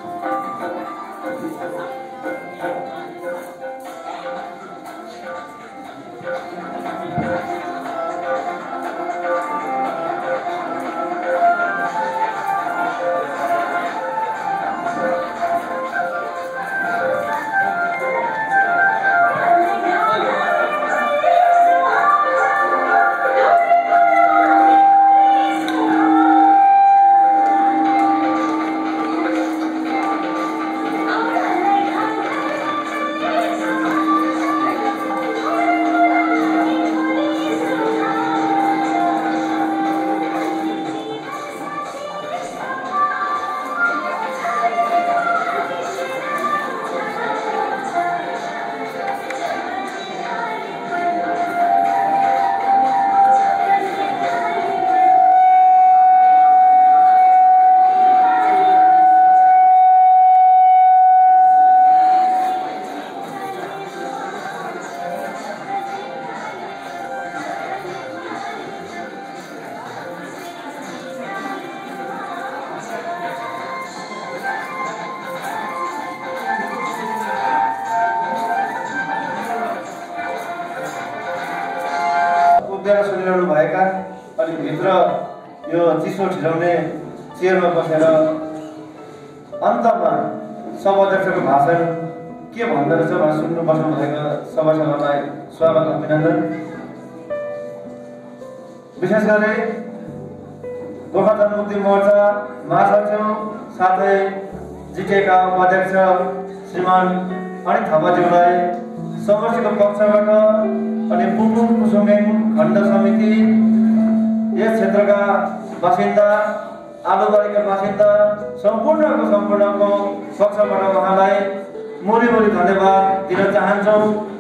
सुनिरहनु भएका अनि भित्र यो चिसो ठिलाउने चेयरमा बसेर अन्तमा सभाध्यक्षको भाषण के भन्दो रहेछ भनेर सुन्नु बस्नु भएको सभासदलाई स्वागत अभिनन्दन। विशेष गरी गोर्खा जनमुक्ति मोर्चा महासचिव साथै जिटिएका उपाध्यक्ष श्रीमान अनित थापाज्यूलाई समष्टिको पक्षबाट अनि पुपुङ पुसुङेङ खण्ड समिति यस क्षेत्रका बासिन्दा आलुबारीका बासिन्दा सम्पूर्णको पक्षबाट उहाँलाई मुरी धन्यवाद दिन चाहन्छौँ।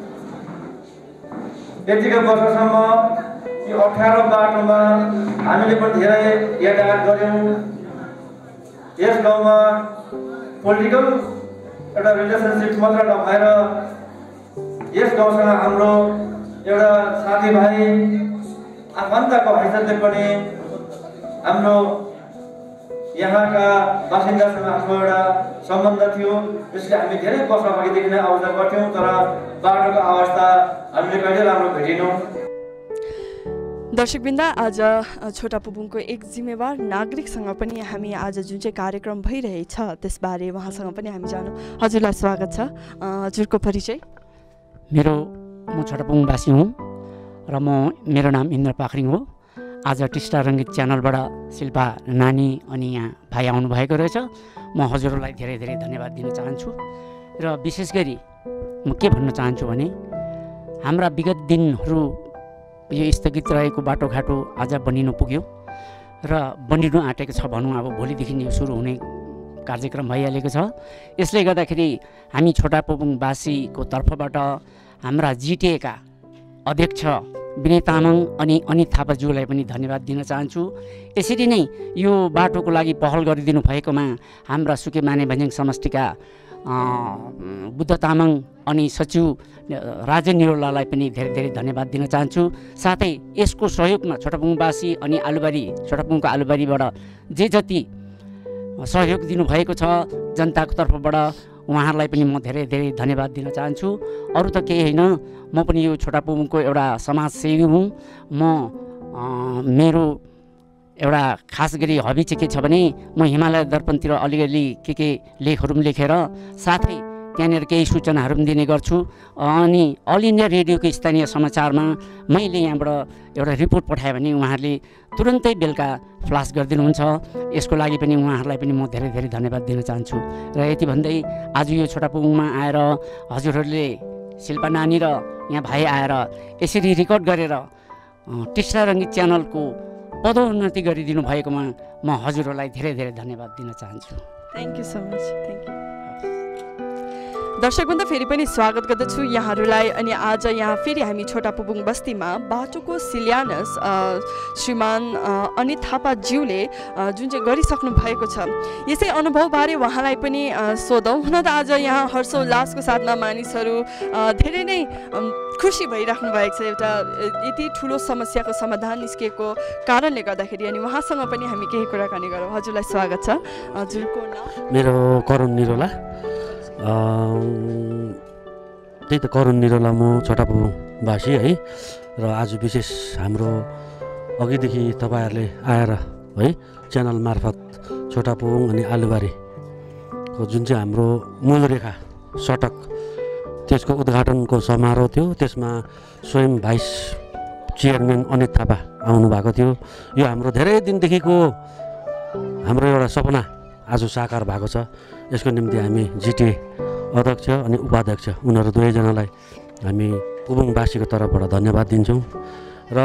यतिकै वर्षसम्म यो अप्ठ्यारो बाटोमा हामीले पनि धेरै यातायात गऱ्यौँ। यस गाउँमा पोलिटिकल एउटा रिलेसनसिप मात्र नभएर यस गाउँसँग हाम्रो एउटा साथीभाइ आफन्तको हैसियतले पनि हाम्रो यहाँका बासिन्दासँग हाम्रो एउटा सम्बन्ध थियो। त्यसले हामी धेरै वर्ष अगाडिदेखि नै आउँदा गर्थ्यौँ, तर बाटोको अवस्था हामीले कहिले राम्रो भेटिनौँ। दर्शकवृन्द, आज छोटा पुबुङको एक जिम्मेवार नागरिकसँग पनि हामी आज जुन चाहिँ कार्यक्रम भइरहेछ त्यसबारे उहाँसँग पनि हामी जानौँ। हजुरलाई स्वागत छ। हजुरको परिचय? म छोटा पुबुङवासी हुँ र मेरो नाम इन्द्र पाखरिङ हो। आज टिस्टा रङ्गीत च्यानलबाट शिल्पा नानी अनि यहाँ भाइ आउनुभएको रहेछ। म हजुरहरूलाई धेरै धेरै धन्यवाद दिन चाहन्छु। र विशेष गरी म के भन्न चाहन्छु भने हाम्रा विगत दिनहरू यो स्थगित रहेको बाटोघाटो आज बनिनु पुग्यो र बनिनु आँटेको छ भनौँ। अब भोलिदेखि यो सुरु हुने कार्यक्रम भइहालेको छ। यसले गर्दाखेरि हामी छोटा पुबुङवासीको तर्फबाट हाम्रा जिटिएका अध्यक्ष विनय तामाङ अनि अनित थापाज्यूलाई पनि धन्यवाद दिन चाहन्छु। यसरी नै यो बाटोको लागि पहल गरिदिनु भएकोमा हाम्रा सुके माने भन्ज्याङ समष्टिका बुद्ध तामाङ अनि सचिव राजेन निरोलालाई पनि धेरै धेरै धन्यवाद दिन चाहन्छु। साथै यसको सहयोगमा छोटापुङवासी अनि छोटापुङको आलुबारीबाट जे जति सहयोग दिनुभएको छ जनताको तर्फबाट उहाँहरूलाई पनि म धेरै धेरै धन्यवाद दिन चाहन्छु। अरू त केही होइन, म पनि यो छोटा पुबुङको एउटा समाजसेवी हुँ। मेरो एउटा खास गरी हबी चाहिँ के छ भने म हिमालय दर्पणतिर अलिअलि के लेखहरू पनि लेखेर साथै त्यहाँनिर केही सूचनाहरू पनि दिने गर्छु। अनि अल इन्डिया रेडियोको स्थानीय समाचारमा मैले यहाँबाट एउटा रिपोर्ट पठाएँ भने उहाँहरूले तुरन्तै बेलुका फ्लास गरिदिनुहुन्छ। यसको लागि पनि उहाँहरूलाई पनि म धेरै धेरै धन्यवाद दिन चाहन्छु। र यति भन्दै आज यो छोटा पुबुङमा आएर हजुरहरूले शिल्पा नानी र यहाँ भाइ आएर यसरी रेकर्ड गरेर टिस्टा रङ्गीत च्यानलको पदोन्नति गरिदिनु भएकोमा म हजुरहरूलाई धेरै धेरै धन्यवाद दिन चाहन्छु। Thank you so much. Thank you. दर्शकवृन्द, फेरि पनि स्वागत गर्दछु यहाँहरूलाई। अनि आज यहाँ फेरि हामी छोटा पुबुङ बस्तीमा बाटोको शिलान्यास श्रीमान अनित थापाज्यूले जुन चाहिँ गरिसक्नु भएको छ यसै अनुभवबारे उहाँलाई पनि सोधौँ। हुन त आज यहाँ हर्षोल्लासको साथमा मानिसहरू धेरै नै खुसी भइराख्नु भएको छ एउटा यति ठुलो समस्याको समाधान निस्किएको कारणले गर्दाखेरि अनि उहाँसँग पनि हामी केही कुराकानी गरौँ। हजुरलाई स्वागत छ। हजुरको नाम? मेरो करुण निरोला। त्यही त करुण निरोला, म छोटापुङवासी है। र आज विशेष हाम्रो अघिदेखि तपाईँहरूले आएर है च्यानल मार्फत छोटापुङ अनि आलुबारीको जुन चाहिँ हाम्रो मूलरेखा सडक त्यसको उद्घाटनको समारोह थियो, त्यसमा स्वयं भाइस चेयरम्यान अनित थापा आउनुभएको थियो। यो हाम्रो धेरै दिनदेखिको हाम्रो एउटा सपना आज साकार भएको छ। यसको निम्ति हामी जिटिए अध्यक्ष अनि उपाध्यक्ष उनीहरू दुवैजनालाई हामी पुबुङवासीको तर्फबाट धन्यवाद दिन्छौँ। र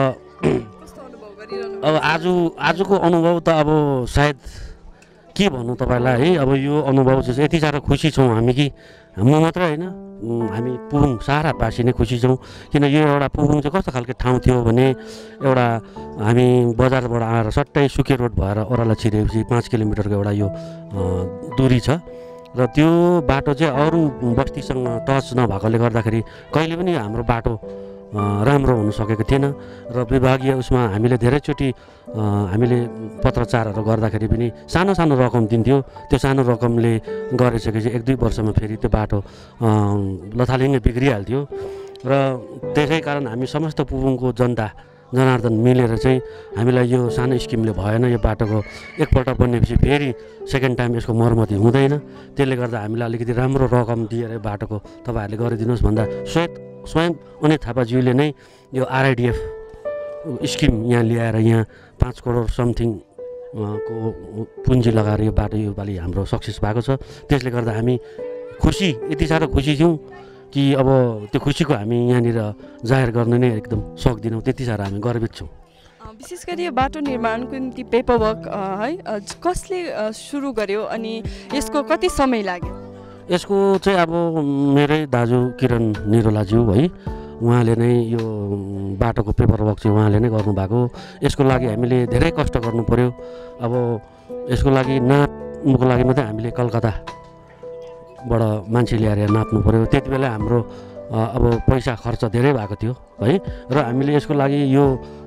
अब आजको अनुभव त अब सायद के भन्नु तपाईँलाई है। अब यो अनुभव चाहिँ यति साह्रो खुसी छौँ हामी कि म मात्रै होइन, हामी पुबुङ सारा वासी नै खुसी छौँ। किन यो एउटा पुबुङ चाहिँ कस्तो खालको ठाउँ थियो भने एउटा हामी बजारबाट आएर सट्टै सुके रोड भएर ओह्रालो छिरेपछि 5 किलोमिटरको एउटा यो दूरी छ। र त्यो बाटो चाहिँ अरू बस्तीसँग टच नभएकोले गर्दाखेरि कहिले पनि हाम्रो बाटो राम्रो हुन सकेको थिएन। र विभागीय उसमा हामीले धेरैचोटि हामीले पत्रचारहरू गर्दाखेरि पनि सानो सानो रकम दिन्थ्यो। त्यो सानो रकमले गरिसकेपछि 1-2 वर्षमा फेरि त्यो बाटो लथालिङ्गै बिग्रिहाल्थ्यो। र त्यसै कारण हामी समस्त पुबुङको जनता जनार्दन मिलेर चाहिँ हामीलाई यो सानो स्किमले भएन, यो बाटोको एकपल्ट बनेपछि फेरि सेकेन्ड टाइम यसको मर्मती हुँदैन, त्यसले गर्दा हामीलाई अलिकति राम्रो रकम दिएर बाटोको तपाईँहरूले गरिदिनुहोस् भन्दा स्वयं अनित थापाज्यूले नै यो आरआइडिएफ स्किम यहाँ ल्याएर यहाँ 5 करोड समथिङ को पुँजी लगाएर यो बाटो योपालि हाम्रो सक्सेस भएको छ। त्यसले गर्दा हामी खुसी, यति साह्रो खुसी थियौँ कि अब त्यो खुसीको हामी यहाँनिर जाहेर गर्न नै एकदम सक्दैनौँ, त्यति साह्रो हामी गर्वित छौँ। विशेष गरी यो बाटो निर्माणको निम्ति पेपरवर्क है कसले सुरु गर्यो अनि यसको कति समय लाग्यो? यसको चाहिँ अब मेरै दाजु किरण निरोलाज्यू है, उहाँले नै यो बाटोको पेपरवर्क चाहिँ उहाँले नै गर्नुभएको। यसको लागि हामीले धेरै कष्ट गर्नु पऱ्यो। अब यसको लागि नाप्नुको लागि मात्रै हामीले कलकत्ताबाट मान्छे ल्याएर नाप्नु पऱ्यो। त्यति बेला हाम्रो अब पैसा खर्च धेरै भएको थियो है। र हामीले यसको लागि यो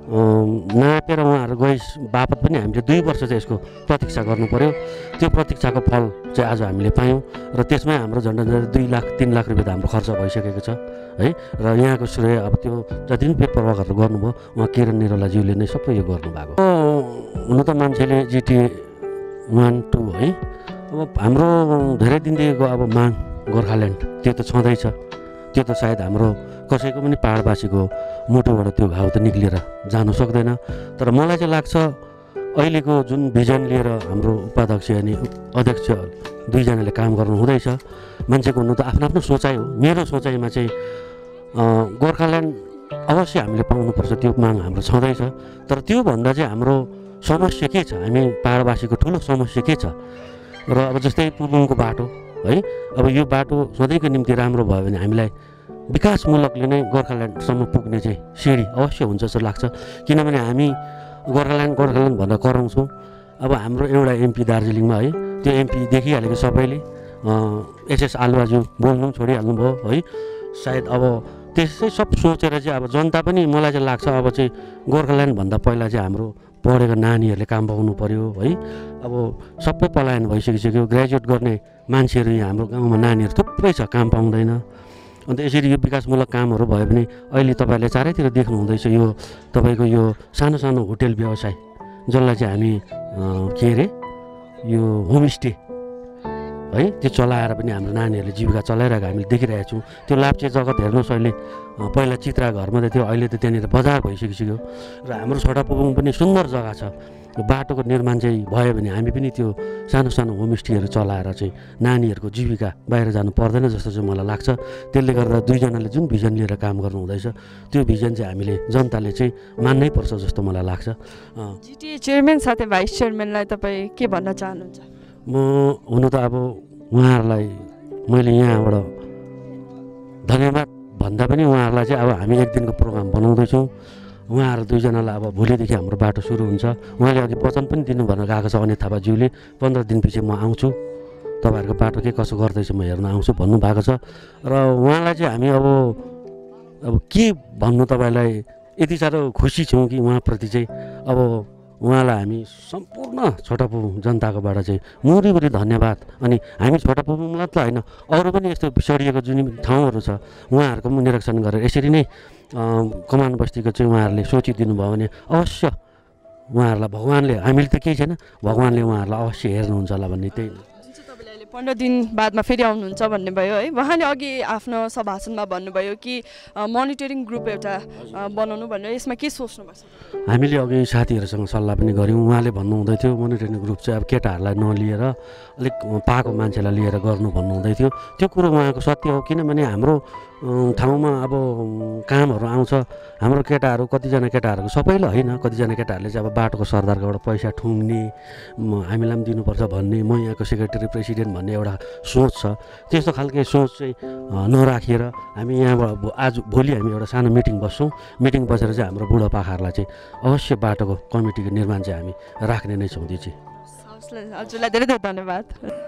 नापेर उहाँहरू गए बापत पनि हामीले 2 वर्ष चाहिँ यसको प्रतीक्षा गर्नु पऱ्यो। त्यो प्रतीक्षाको फल चाहिँ आज हामीले पायौँ। र त्यसमै हाम्रो झन्डै 2 लाख 3 लाख रुपियाँ त हाम्रो खर्च भइसकेको छ है। र यहाँको श्रेय अब त्यो जति पनि पेपरवर्कहरू गर्नुभयो उहाँ किरण निरोलाज्यूले नै सबै यो गर्नुभएको। हुन त मान्छेले जिटिए 1, 2 है, अब हाम्रो धेरै दिनदेखिको अब माग गोर्खाल्यान्ड त्यो त छँदैछ। त्यो त सायद हाम्रो कसैको पनि पाहाडवासीको मुटुबाट त्यो घाउ त निक्लिएर जानु सक्दैन। तर मलाई चाहिँ लाग्छ अहिलेको जुन भिजन लिएर हाम्रो उपाध्यक्ष अनि अध्यक्ष दुईजनाले काम गर्नु हुँदैछ, मान्छेको हुनु त आफ्नो आफ्नो सोचाइ हो। मेरो सोचाइमा चाहिँ गोर्खाल्यान्ड अवश्य हामीले पाउनुपर्छ, त्यो माग हाम्रो छँदैछ। तर त्योभन्दा चाहिँ हाम्रो समस्या के छ, हामी पाहाडवासीको ठुलो समस्या के छ? र अब जस्तै पुबुङको बाटो है, अब यो बाटो सधैँको निम्ति राम्रो भयो भने हामीलाई विकासमूलकले नै गोर्खाल्यान्डसम्म पुग्ने चाहिँ सिँढी अवश्य हुन्छ जस्तो लाग्छ। किनभने हामी गोर्खाल्यान्ड भनेर कराउँछौँ। अब हाम्रो एउटा एमपी दार्जिलिङमा है, त्यो एमपी देखिहालेको सबैले एसएस आलुवाज्यू बोल्नु छोडिहाल्नुभयो है। सायद अब त्यसै सब सोचेर चाहिँ अब जनता पनि मलाई चाहिँ लाग्छ अब चाहिँ गोर्खाल्यान्डभन्दा पहिला चाहिँ हाम्रो पढेको नानीहरूले काम पाउनु पऱ्यो है। अब सबै पलायन भइसकिसक्यो, ग्रेजुएट गर्ने मान्छेहरू यहाँ हाम्रो गाउँमा नानीहरू थुप्रै छ, काम पाउँदैन। अन्त यसरी यो विकासमूलक कामहरू भयो भने अहिले तपाईँहरूले चारैतिर देख्नु हुँदैछ यो तपाईँको यो सानो सानो होटेल व्यवसाय जसलाई चाहिँ हामी के अरे यो होमस्टे है, त्यो चलाएर पनि हाम्रो नानीहरूले जीविका चलाइरहेको हामीले देखिरहेका छौँ। त्यो लाप्चे जगत हेर्नुहोस्, अहिले पहिला चित्रा घरमा त थियो, अहिले त त्यहाँनिर बजार भइसकिसक्यो। र हाम्रो छोटा पुबुङ पनि सुन्दर जग्गा छ। बाटोको निर्माण चाहिँ भयो भने हामी पनि त्यो सानो सानो होमस्टेहरू चलाएर चाहिँ नानीहरूको जीविका बाहिर जानु पर्दैन जस्तो चाहिँ मलाई लाग्छ। त्यसले गर्दा दुईजनाले जुन भिजन लिएर काम गर्नु हुँदैछ त्यो भिजन चाहिँ हामीले जनताले चाहिँ मान्नै पर्छ जस्तो मलाई लाग्छ। जिटिए चेयरम्यान साथै भाइस चेयरम्यानलाई तपाईँ के भन्न चाहनुहुन्छ? म हुनु त अब उहाँहरूलाई मैले यहाँबाट धन्यवाद भन्दा पनि उहाँहरूलाई चाहिँ अब हामी एक दिनको प्रोग्राम बनाउँदैछौँ। उहाँहरू दुईजनालाई अब भोलिदेखि हाम्रो बाटो सुरु हुन्छ। उहाँले अघि वचन पनि दिनु भनेर गएको छ अनित थापाज्यूले, 15 दिनपछि म आउँछु, तपाईँहरूको बाटो के कसो गर्दैछ म हेर्न आउँछु भन्नुभएको छ। र उहाँलाई चाहिँ हामी अब अब के भन्नु तपाईँलाई यति साह्रो खुसी छौँ कि उहाँप्रति चाहिँ अब उहाँलाई हामी सम्पूर्ण छोटापुबुङ जनताकोबाट चाहिँ मुरीमुरी धन्यवाद। अनि हामी छोटापुबुङलाई त होइन अरू पनि यस्तो पिछडिएको जुन ठाउँहरू छ उहाँहरूको पनि निरीक्षण गरेर यसरी नै कमान बस्तीको चाहिँ उहाँहरूले सोचिदिनु भयो भने अवश्य उहाँहरूलाई भगवान्ले हामीले त केही छैन भगवान्ले उहाँहरूलाई अवश्य हेर्नुहुन्छ होला भन्ने त्यही 15 दिन बादमा फेरि आउनुहुन्छ भन्ने भयो है। उहाँले अघि आफ्नो सभाषणमा भन्नुभयो कि मोनिटरिङ ग्रुप एउटा बनाउनु भनेर यसमा के सोच्नु भएको छ? हामीले अघि साथीहरूसँग सल्लाह पनि गऱ्यौँ। उहाँले भन्नुहुँदै थियो मोनिटरिङ ग्रुप चाहिँ अब केटाहरूलाई नलिएर अलिक पाएको मान्छेलाई लिएर गर्नु भन्नुहुँदै थियो। त्यो कुरो उहाँको सत्य हो किनभने हाम्रो ठाउँमा अब कामहरू आउँछ हाम्रो केटाहरू कतिजना केटाहरूको सबैलाई होइन कतिजना केटाहरूले चाहिँ अब बाटोको सरदारकोबाट पैसा ठुङ्ने हामीलाई पनि दिनुपर्छ भन्ने म यहाँको सेक्रेटरी प्रेसिडेन्ट भन्ने एउटा सोच छ। त्यस्तो खालको सोच चाहिँ नराखेर हामी यहाँबाट आज भोलि हामी एउटा सानो मिटिङ बस्छौँ। मिटिङ बसेर चाहिँ हाम्रो बुढापाकाहरूलाई चाहिँ अवश्य बाटोको कमिटीको निर्माण चाहिँ हामी राख्ने नै छौँ। त्यो चाहिँ हजुरलाई धेरै धेरै धन्यवाद।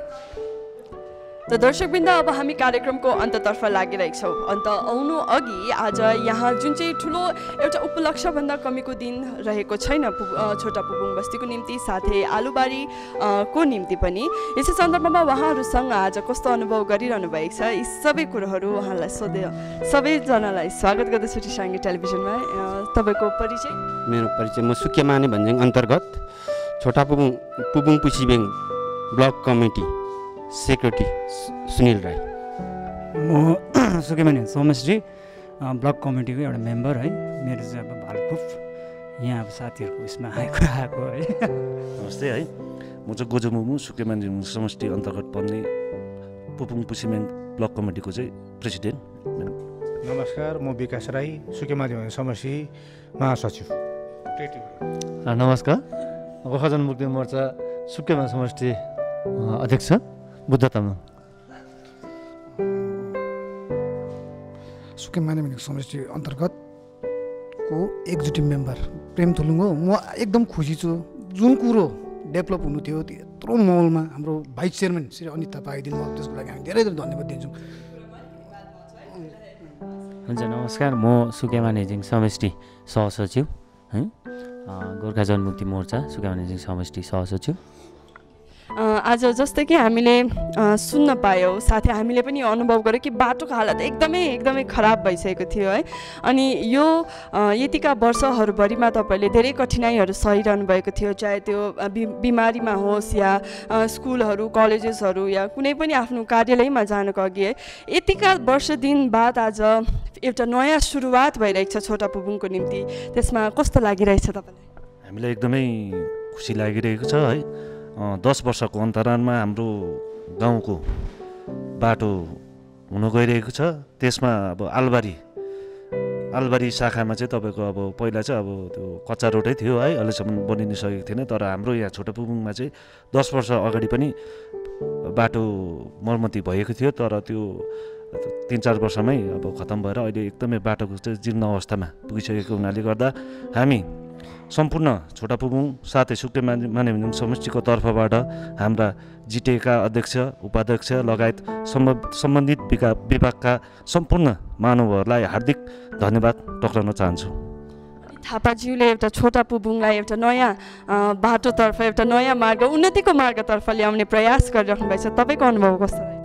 त दर्शकवृन्द अब हामी कार्यक्रमको अन्ततर्फ लागिरहेको छौँ। अन्त आउनु अघि आज यहाँ जुन चाहिँ ठुलो एउटा उपलक्ष्यभन्दा कमीको दिन रहेको छैन छोटापुबुङ बस्तीको निम्ति साथै आलुबारी को निम्ति पनि यसै सन्दर्भमा उहाँहरूसँग आज कस्तो अनुभव गरिरहनु भएको छ यी सबै कुरोहरू उहाँलाई सोधे सबैजनालाई स्वागत गर्दछु टिसाङ्गे टेलिभिजनमा। तपाईँको परिचय? मेरो परिचय म सुकेमाने भन्ज्याङ अन्तर्गत Chhotapubung Pubung block committee secretary Sunil Rai. म सुकेमाने सोमश्री ब्लक कमिटीको एउटा मेम्बर है। मेरो चाहिँ अब भालपुफ यहाँ अब साथीहरूको उसमा आएको है। नमस्ते है, म चाहिँ गोजो मुमु सुकेमाने समष्टि अन्तर्गत पर्ने पुपुङ पुसिमेङ ब्लक कमिटीको चाहिँ प्रेसिडेन्ट। नमस्कार, म विकास राई सुकेमाने समष्टि महासचिव। नमस्कार, गोर्खा जनमुक्ति मोर्चा सुकेमा समष्टि अध्यक्ष बुद्ध तामाङ। सुकेमाने समष्टि अन्तर्गतको एकजुटी मेम्बर प्रेम थुलुङ हो। म एकदम खुसी छु जुन कुरो डेभलप हुनु थियो त्यत्रो माहौलमा हाम्रो भाइस चेयरम्यान श्री अनित थापा आइदिनु भयो त्यसको लागि हामी धेरै धेरै धन्यवाद दिन्छौँ। हुन्छ, नमस्कार, म सुकेमानेजिङ समष्टि सहसचिव है गोर्खा जनमुक्ति मोर्चा सुकेमानेजिङ समष्टि सहसचिव। आज जस्तै कि हामीले सुन्न पायौँ साथै हामीले पनि अनुभव गऱ्यौँ कि बाटोको हालत एकदमै खराब भइसकेको थियो है। अनि यो यतिका वर्षहरूभरिमा तपाईँले धेरै कठिनाइहरू सहिरहनु भएको थियो, चाहे त्यो बिमारीमा होस् या स्कुलहरू कलेजेसहरू या कुनै पनि आफ्नो कार्यालयमा जानको अघि है। यतिका वर्ष दिन बाद आज एउटा नयाँ सुरुवात भइरहेको छ छोटापुबुङको निम्ति, त्यसमा कस्तो लागिरहेछ तपाईँलाई? हामीलाई एकदमै खुसी लागिरहेको छ है। 10 वर्षको अन्तरालमा हाम्रो गाउँको बाटो हुन गइरहेको छ। त्यसमा अब आलबारी शाखामा चाहिँ तपाईँको अब पहिला चाहिँ अब त्यो कच्चा रोडै थियो है, अहिलेसम्म बनिन सकेको थिएन। तर हाम्रो यहाँ छोटापुबुङमा चाहिँ 10 वर्ष अगाडि पनि बाटो मर्मती भएको थियो, तर त्यो 3-4 वर्षमै अब खतम भएर अहिले एकदमै बाटोको चाहिँ जीर्ण अवस्थामा पुगिसकेको हुनाले गर्दा हामी सम्पूर्ण छोटापुबुङ साथै सुकेमाने समष्टिको तर्फबाट हाम्रा जिटिएका अध्यक्ष उपाध्यक्ष लगायत सम्बन्धित विभागका सम्पूर्ण महानुभावहरूलाई हार्दिक धन्यवाद टक्राउन चाहन्छु। थापाज्यूले एउटा छोटापुबुङलाई एउटा नयाँ बाटोतर्फ एउटा नयाँ मार्ग उन्नतिको मार्गतर्फ ल्याउने प्रयास गरिराख्नु भएको छ, तपाईँको अनुभव कस्तो रहेछ?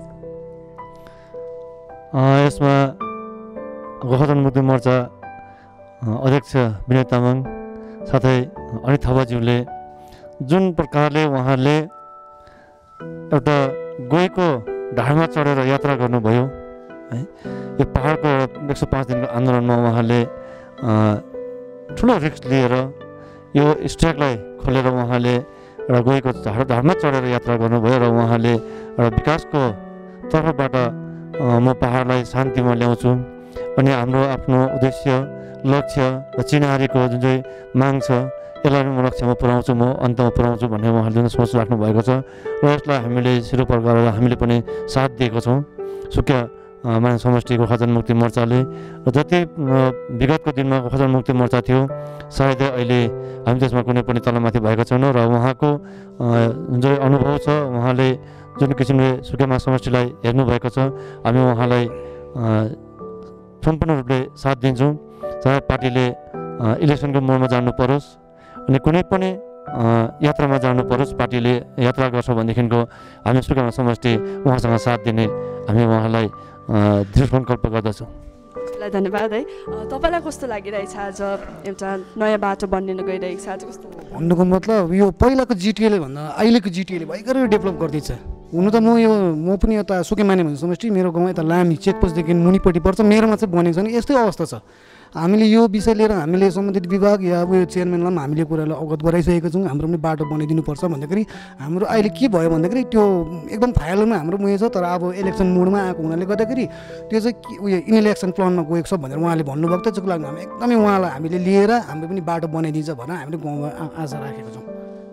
यसमा गोर्खा जनमुक्ति मोर्चा अध्यक्ष विनय तामाङ साथै अनित थापाज्यूले जुन प्रकारले उहाँले एउटा गएको ढाडमा चढेर यात्रा गर्नुभयो है, यो पहाडको 105 दिनको आन्दोलनमा उहाँले ठुलो रिस्क लिएर यो स्ट्रेकलाई खोलेर उहाँले एउटा गएको ढाडमा चढेर यात्रा गर्नुभयो र उहाँले एउटा विकासको तर्फबाट म पहाडलाई शान्तिमा ल्याउँछु अनि हाम्रो आफ्नो उद्देश्य लक्ष्य र चिनारीको जुन चाहिँ माग छ यसलाई म लक्ष्यमा पुर्याउँछु, म अन्तमा पुर्याउँछु भन्ने उहाँले जुन सोच राख्नु भएको छ र यसलाई हामीले सिरोपर गरेर हामीले पनि साथ दिएको छौँ सुकेमाने समष्टि गोर्खा जनमुक्ति मोर्चाले। र जति विगतको दिनमा गोर्खा जनमुक्ति मोर्चा थियो सायदै अहिले हामी त्यसमा कुनै पनि तलमाथि भएको छैनौँ र उहाँको जुन चाहिँ अनुभव छ उहाँले जुन किसिमले सुकेमा समष्टिलाई हेर्नुभएको छ हामी उहाँलाई सम्पूर्ण रूपले साथ दिन्छौँ। चाहे पार्टीले इलेक्सनको मोडमा जानु परोस् अनि कुनै पनि यात्रामा जानु परोस्, पार्टीले यात्रा गर्छ भनेदेखिको हामी सुकेमा समष्टि उहाँसँग साथ दिने हामी उहाँलाई दृढ सङ्कल्प गर्दछौँ। धन्यवाद है। तपाईँलाई कस्तो लागिरहेछ आज एउटा नयाँ बाटो बनिन गइरहेको छ, आज कस्तो भन्नुको मतलब यो पहिलाको जिटिएले भन्दा अहिलेको जिटिएले भयङ्कर डेभलप गर्दैछ। हुनु त म पनि यता सुकेमाने भन्ने समष्टि, मेरो गाउँ यता लामी चेकपोस्टदेखि मुनिपट्टि पर्छ, मेरोमा चाहिँ बनेको छैन। यस्तै अवस्था छ। हामीले यो विषय लिएर हामीले सम्बन्धित विभाग या उयो चेयरम्यानलाई पनि हामीले कुरालाई अवगत गराइसकेका छौँ। हाम्रो पनि बाटो बनाइदिनुपर्छ भन्दाखेरि हाम्रो अहिले के भयो भन्दाखेरि त्यो एकदम फाइलमा हाम्रो उयो छ, तर अब इलेक्सन मोडमा आएको हुनाले गर्दाखेरि त्यो चाहिँ उयो इलेक्सन प्लानमा गएको छ भनेर उहाँले भन्नुभएको थियो। त्यसको लागि हामी एकदमै उहाँलाई हामीले लिएर हाम्रो पनि बाटो बनाइदिन्छ भनेर हामीले गाउँमा आशा राखेका छौँ।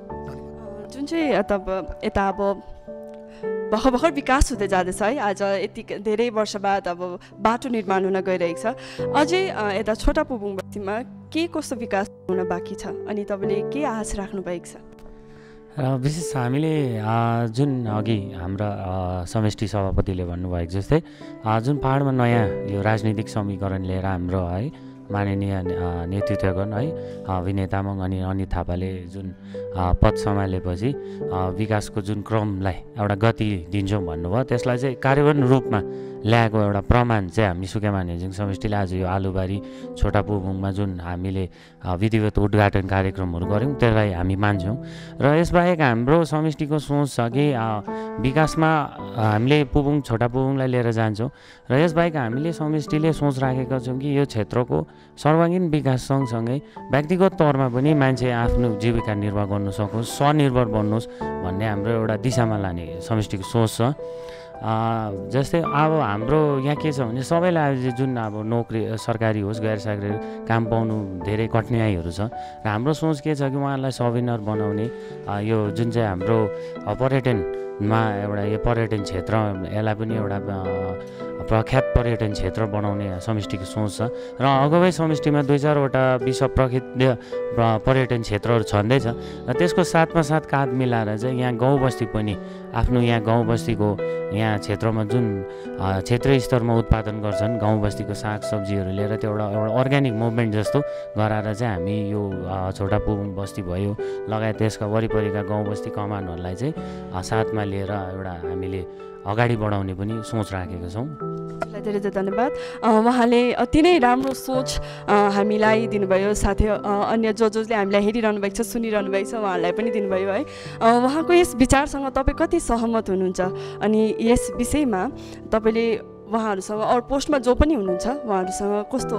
जुन चाहिँ यता अब भर्खर विकास हुँदै जाँदैछ है, आज यति धेरै वर्ष बाद अब बाटो निर्माण हुन गइरहेको छ। अझै यता छोटा पुबुङ बस्तीमा के कस्तो विकास हुन बाँकी छ अनि तपाईँले के आश राख्नु भएको छ? विशेष हामीले जुन अघि हाम्रा समष्टि सभापतिले भन्नुभएको जस्तै जुन पाहाडमा नयाँ यो राजनीतिक समीकरण लिएर हाम्रो है माननीय नेतृत्वगण है विनय तामाङ अनि अनित थापाले जुन पद सम्हालेपछि विकासको जुन क्रमलाई एउटा गति दिन्छौँ भन्नुभयो, त्यसलाई चाहिँ कार्यान्वयन रूपमा ल्याएको एउटा प्रमाण चाहिँ हामी सुकेमा नेजिङ समष्टिले आज यो आलुबारी छोटा पुबुङमा जुन हामीले विधिवत उद्घाटन कार्यक्रमहरू गऱ्यौँ त्यसलाई हामी मान्छौँ। र यसबाहेक हाम्रो समष्टिको सोच छ कि विकासमा हामीले पुबुङ छोटा पुबुङलाई लिएर जान्छौँ र यसबाहेक हामीले समष्टिले सोच राखेका छौँ कि यो क्षेत्रको सर्वाङ्गीन विकास सँगसँगै व्यक्तिगत तौरमा पनि मान्छे आफ्नो जीविका निर्वाह गर्न सकोस्, स्वनिर्भर बन्नुहोस् भन्ने हाम्रो एउटा दिशामा लाने समष्टिको सोच छ। जस्तै अब हाम्रो यहाँ के छ भने सबैलाई जुन अब नोकरी सरकारी होस् गैर सरकारी काम पाउनु धेरै कठिनाइहरू छ र हाम्रो सोच के छ कि उहाँहरूलाई स्वावलम्बी बनाउने यो जुन चाहिँ हाम्रो पर्यटनमा एउटा यो पर्यटन क्षेत्र यसलाई पनि एउटा प्रख्यात पर्यटन क्षेत्र बनाउने समष्टिको सोच छ र अगुवै समष्टिमा 2-4वटा विश्व प्रसिद्ध पर्यटन क्षेत्रहरू छँदैछ र त्यसको साथमा साथ काँध मिलाएर चाहिँ यहाँ गाउँ बस्ती पनि आफ्नो यहाँ गाउँ बस्तीको यहाँ क्षेत्रमा जुन क्षेत्रीय स्तरमा उत्पादन गर्छन् गाउँ बस्तीको सागसब्जीहरू लिएर त्यो एउटा अर्ग्यानिक मुभमेन्ट जस्तो गराएर चाहिँ हामी यो छोटा पुबुङ बस्ती भयो लगायत त्यसका वरिपरिका गाउँ बस्ती कमानहरूलाई चाहिँ साथमा लिएर एउटा हामीले अगाडि बढाउने पनि सोच राखेका छौँ। धेरै धेरै धन्यवाद। उहाँले अति नै राम्रो सोच हामीलाई दिनुभयो, साथै अन्य जसले हामीलाई हेरिरहनु भएको छ सुनिरहनु भएको छ उहाँहरूलाई पनि दिनुभयो है। उहाँको यस विचारसँग तपाईँ कति सहमत हुनुहुन्छ अनि यस विषयमा तपाईँले उहाँहरूसँग अरू पोस्टमा जो पनि हुनुहुन्छ उहाँहरूसँग कस्तो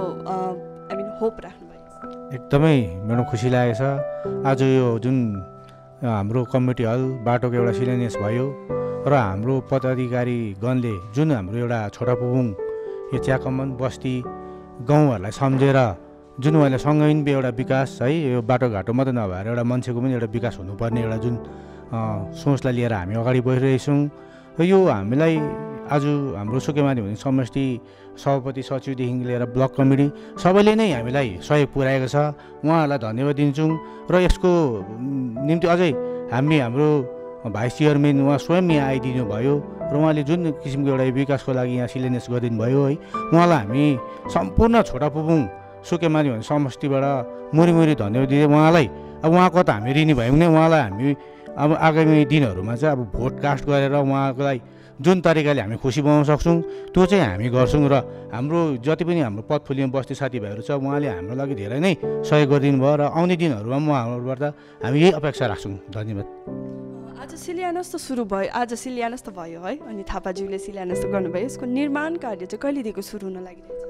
होप राख्नुभएको छ? एकदमै मेरो खुसी लागेको छ। आज यो जुन हाम्रो कम्युनिटी हल बाटोको एउटा शिलान्यास भयो र हाम्रो पदाधिकारीगणले जुन हाम्रो एउटा छोटा पुबुङ यो चियाकमान बस्ती गाउँहरूलाई सम्झेर जुन उहाँले सँगै एउटा विकास है यो बाटोघाटो मात्रै नभएर एउटा मान्छेको पनि एउटा विकास हुनुपर्ने एउटा जुन सोचलाई लिएर हामी अगाडि बढिरहेछौँ र यो हामीलाई आज हाम्रो सुकेमानी भन्ने समष्टि सभापति सचिवदेखि लिएर ब्लक कमिटी सबैले नै हामीलाई सहयोग पुर्याएको छ। उहाँहरूलाई धन्यवाद दिन्छौँ र यसको निम्ति अझै हाम्रो भाइस चेयरम्यान उहाँ स्वयं यहाँ आइदिनु भयो र उहाँले जुन किसिमको एउटा विकासको लागि यहाँ शिलान्यास गरिदिनु भयो है उहाँलाई हामी सम्पूर्ण छोटा पुबुङ सुकेमानी भन्ने समष्टिबाट मुरी धन्यवाद दिँदै उहाँलाई अब उहाँको त हामी ऋणी भयौँ नै उहाँलाई हामी अब आगामी दिनहरूमा चाहिँ अब भोट कास्ट गरेर उहाँलाई जुन तरिकाले हामी खुसी बनाउन सक्छौँ त्यो चाहिँ हामी गर्छौँ र हाम्रो जति पनि हाम्रो पदफुलीमा बस्ने साथीभाइहरू छ उहाँले हाम्रो लागि धेरै नै सहयोग गरिदिनु भयो र आउने दिनहरूमा उहाँहरूबाट हामी यही अपेक्षा राख्छौँ। धन्यवाद। आज शिलान्यास त सुरु भयो, आज शिलान्यास त भयो है अनि थापाज्यूले शिलान्यास त गर्नुभयो, यसको निर्माण कार्य चाहिँ कहिलेदेखि सुरु हुन लागिरहेछ?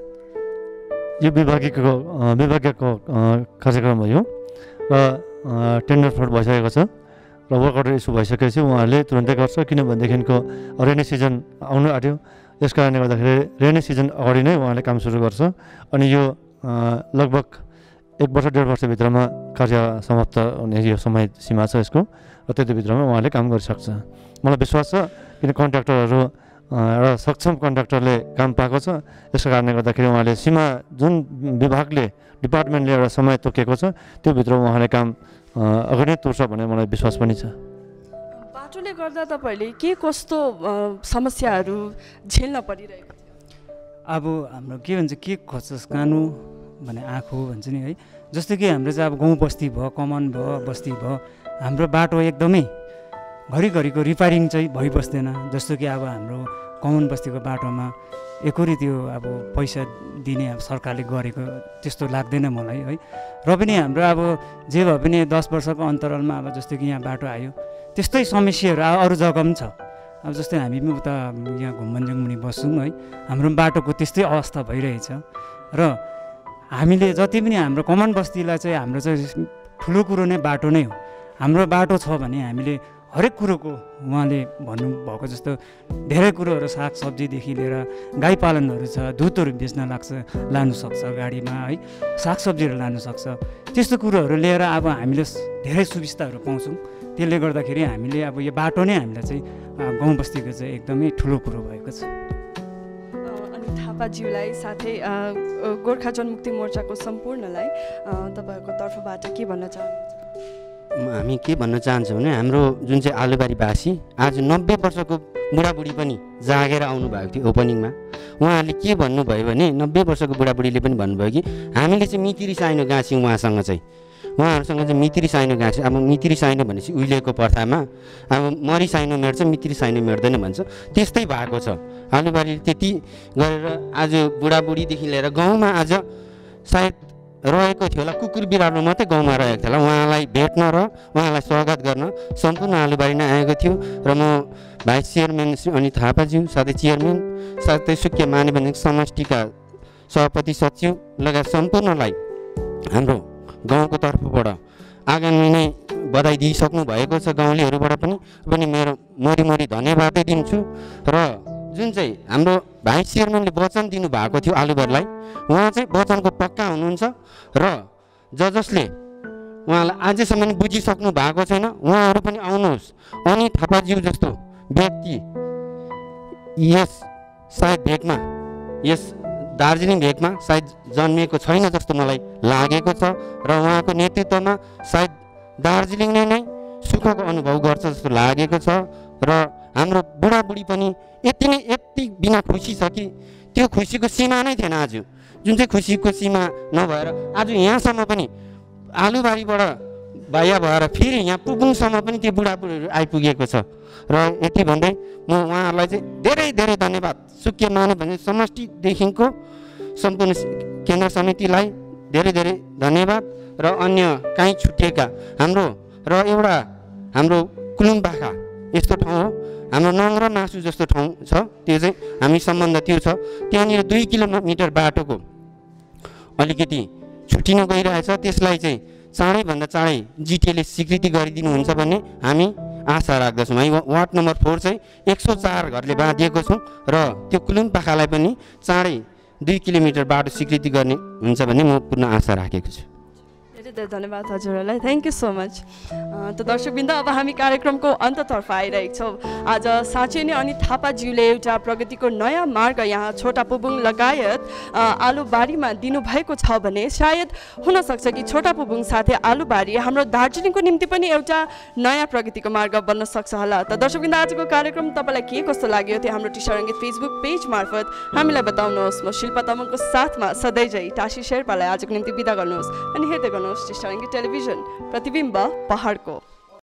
यो विभागीयको कार्यक्रम हो यो र टेन्डर फन्ड भइसकेको छ र वर्क अर्डर इस्यु भइसकेपछि उहाँहरूले तुरन्तै गर्छ किनभनेदेखिको रेनी सिजन आउनु आँट्यो। यस कारणले गर्दाखेरि रेनी सिजन अगाडि नै उहाँले काम सुरु गर्छ अनि यो लगभग 1-1.5 वर्षभित्रमा कार्य समाप्त हुने यो समय सीमा छ यसको र त्यतिभित्रमा उहाँले काम गरिसक्छ। मलाई विश्वास छ किन कन्ट्र्याक्टरहरू एउटा सक्षम कन्ट्र्याक्टरले काम पाएको छ, यसको कारणले गर्दाखेरि उहाँले सीमा जुन डिपार्टमेन्टले एउटा समय तोकेको छ त्यो भित्र उहाँले काम अगाडि नै तोड्छ भन्ने मलाई विश्वास पनि छ। बाटोले गर्दा तपाईँहरूले के कस्तो समस्याहरू झेल्न परिरहेको? अब हाम्रो के भन्छ के खोज्छस् कानु भने आँखो भन्छ नि है। जस्तो कि हाम्रो चाहिँ अब गाउँ बस्ती भयो, कमान भयो, बस्ती भयो, हाम्रो बाटो एकदमै घरिघरिको रिपेयरिङ चाहिँ भइबस्दैन। जस्तो कि अब हाम्रो कमान बस्तीको बाटोमा एकोरी त्यो अब पैसा दिने अब सरकारले गरेको त्यस्तो लाग्दैन मलाई है। र पनि हाम्रो अब जे भए पनि 10 वर्षको अन्तरालमा अब जस्तो कि यहाँ बाटो आयो त्यस्तै समस्याहरू अरू जग्गा पनि छ। अब जस्तै हामी पनि उता यहाँ घुमन्जुङ मुनि बस्छौँ है, हाम्रो बाटोको त्यस्तै अवस्था भइरहेछ। र हामीले जति पनि हाम्रो कमान बस्तीलाई चाहिँ हाम्रो चाहिँ ठुलो कुरो नै बाटो नै हो। हाम्रो बाटो छ भने हामीले हरेक कुरोको उहाँले भन्नुभएको जस्तो धेरै कुरोहरू सागसब्जीदेखि लिएर गाई पालनहरू छ, दुधहरू बेच्न लानु सक्छ गाडीमा है, सागसब्जीहरू लानु सक्छ। त्यस्तो कुरोहरू लिएर अब हामीले धेरै सुविस्ताहरू पाउँछौँ। त्यसले गर्दाखेरि हामीले अब यो बाटो नै हामीलाई चाहिँ गाउँ बस्तीको चाहिँ एकदमै ठुलो कुरो भएको छ। अनि थापाज्यूलाई साथै गोर्खा जनमुक्ति मोर्चाको सम्पूर्णलाई तपाईँहरूको तर्फबाट के भन्न चाहनुहुन्छ? हामी के भन्न चाहन्छौँ भने हाम्रो जुन चाहिँ आलुबारीवासी आज 90 वर्षको बुढाबुढी पनि जागेर आउनुभएको थियो ओपनिङमा। उहाँहरूले के भन्नुभयो भने 90 वर्षको बुढाबुढीले पनि भन्नुभयो कि हामीले चाहिँ मितिरी साइनो गाँस्यौँ उहाँसँग चाहिँ, उहाँहरूसँग चाहिँ मितिरी साइनो गाँस्यो। अब मितिरी साइनो भनेपछि उहिलेको प्रथामा अब मरी साइनो मेट्छ, मितिरी साइनो मेट्दैन भन्छ, त्यस्तै भएको छ। आलुबारी त्यति गरेर आज बुढाबुढीदेखि लिएर गाउँमा आज सायद रहेको थियो होला, कुकुर बिरालो मात्रै गाउँमा रहेको थियो होला। उहाँलाई भेट्न र उहाँलाई स्वागत गर्न सम्पूर्ण आलुबारी नै आएको थियो। र म भाइस चेयरम्यान श्री अनित थापाज्यू, साथै चेयरम्यान, साथै सुकिया मानवन्दिक समष्टिका सभापति सचिव लगायत सम्पूर्णलाई हाम्रो गाउँको तर्फबाट आगामी नै बधाई दिइसक्नु भएको छ। गाउँलेहरूबाट पनि मेरो मोरी धन्यवादै दिन्छु। र जुन चाहिँ हाम्रो भाइस चेयरम्यानले वचन दिनुभएको थियो आलुबारीलाई, उहाँ चाहिँ वचनको पक्का हुनुहुन्छ। र जसले उहाँलाई अझैसम्म बुझिसक्नु भएको छैन उहाँहरू पनि आउनुहोस्। अनि थापाज्यू जस्तो व्यक्ति यस सायद भेगमा, यस दार्जिलिङ भेगमा सायद जन्मिएको छैन जस्तो मलाई लागेको छ। र उहाँको नेतृत्वमा सायद दार्जिलिङ नै सुखको अनुभव गर्छ जस्तो लागेको छ। र हाम्रो बुढाबुढी पनि यति बिना खुसी छ कि त्यो खुसीको सीमा नै थिएन। आज जुन चाहिँ खुसीको सीमा नभएर आज यहाँसम्म पनि आलुबारीबाट बाहिर भएर फेरि यहाँ पुगुङसम्म पनि त्यो बुढाबुढीहरू आइपुगेको छ। र यति भन्दै म उहाँहरूलाई चाहिँ धेरै धेरै धन्यवाद, सुकिया मानवन्दिक समष्टिदेखिको सम्पूर्ण केन्द्र समितिलाई धेरै धेरै धन्यवाद। र अन्य काहीँ छुटिएका हाम्रो र एउटा हाम्रो कुलुम्बाखा यस्तो ठाउँ हो, हाम्रो नङ र मासु जस्तो ठाउँ छ, त्यो चाहिँ हामी सम्बन्ध त्यो छ। त्यहाँनिर 2 किलोमिटर बाटोको अलिकति छुटिन गइरहेछ, त्यसलाई चाहिँ चाँडैभन्दा चाँडै जिटिएले स्वीकृति गरिदिनुहुन्छ भन्ने हामी आशा राख्दछौँ। है वार्ड नम्बर 4 चाहिँ 104 घरले बाँधिएको छौँ र त्यो कुलुम्पाखालाई पनि चाँडै 2 किलोमिटर बाटो स्वीकृति गर्ने हुन्छ भन्ने म पूर्ण आशा राखेको छु। धेरै धन्यवाद हजुरहरूलाई, थ्याङ्क यू सो मच। त दर्शकवृन्द, अब हामी कार्यक्रमको अन्ततर्फ आइरहेको छौँ। आज साँच्चै नै अनित थापाज्यूले एउटा प्रगतिको नयाँ मार्ग यहाँ छोटा पुबुङ लगायत आलुबारीमा दिनुभएको छ भने सायद हुनसक्छ कि छोटा पुबुङ साथै आलुबारी हाम्रो दार्जिलिङको निम्ति पनि एउटा नयाँ प्रगतिको मार्ग बन्न सक्छ होला। त दर्शकवृन्द, आजको कार्यक्रम तपाईँलाई के कस्तो लाग्यो त्यो हाम्रो टिस्टा रङ्गित फेसबुक पेज मार्फत हामीलाई बताउनुहोस्। म शिल्पा तामाङको साथमा सधैँझै टासी शेर्पालाई आजको निम्ति बिदा गर्नुहोस् अनि हेर्दै गर्नुहोस् टिस्टा रङ्गित टेलिभिजन, प्रतिबिम्ब पहाडको।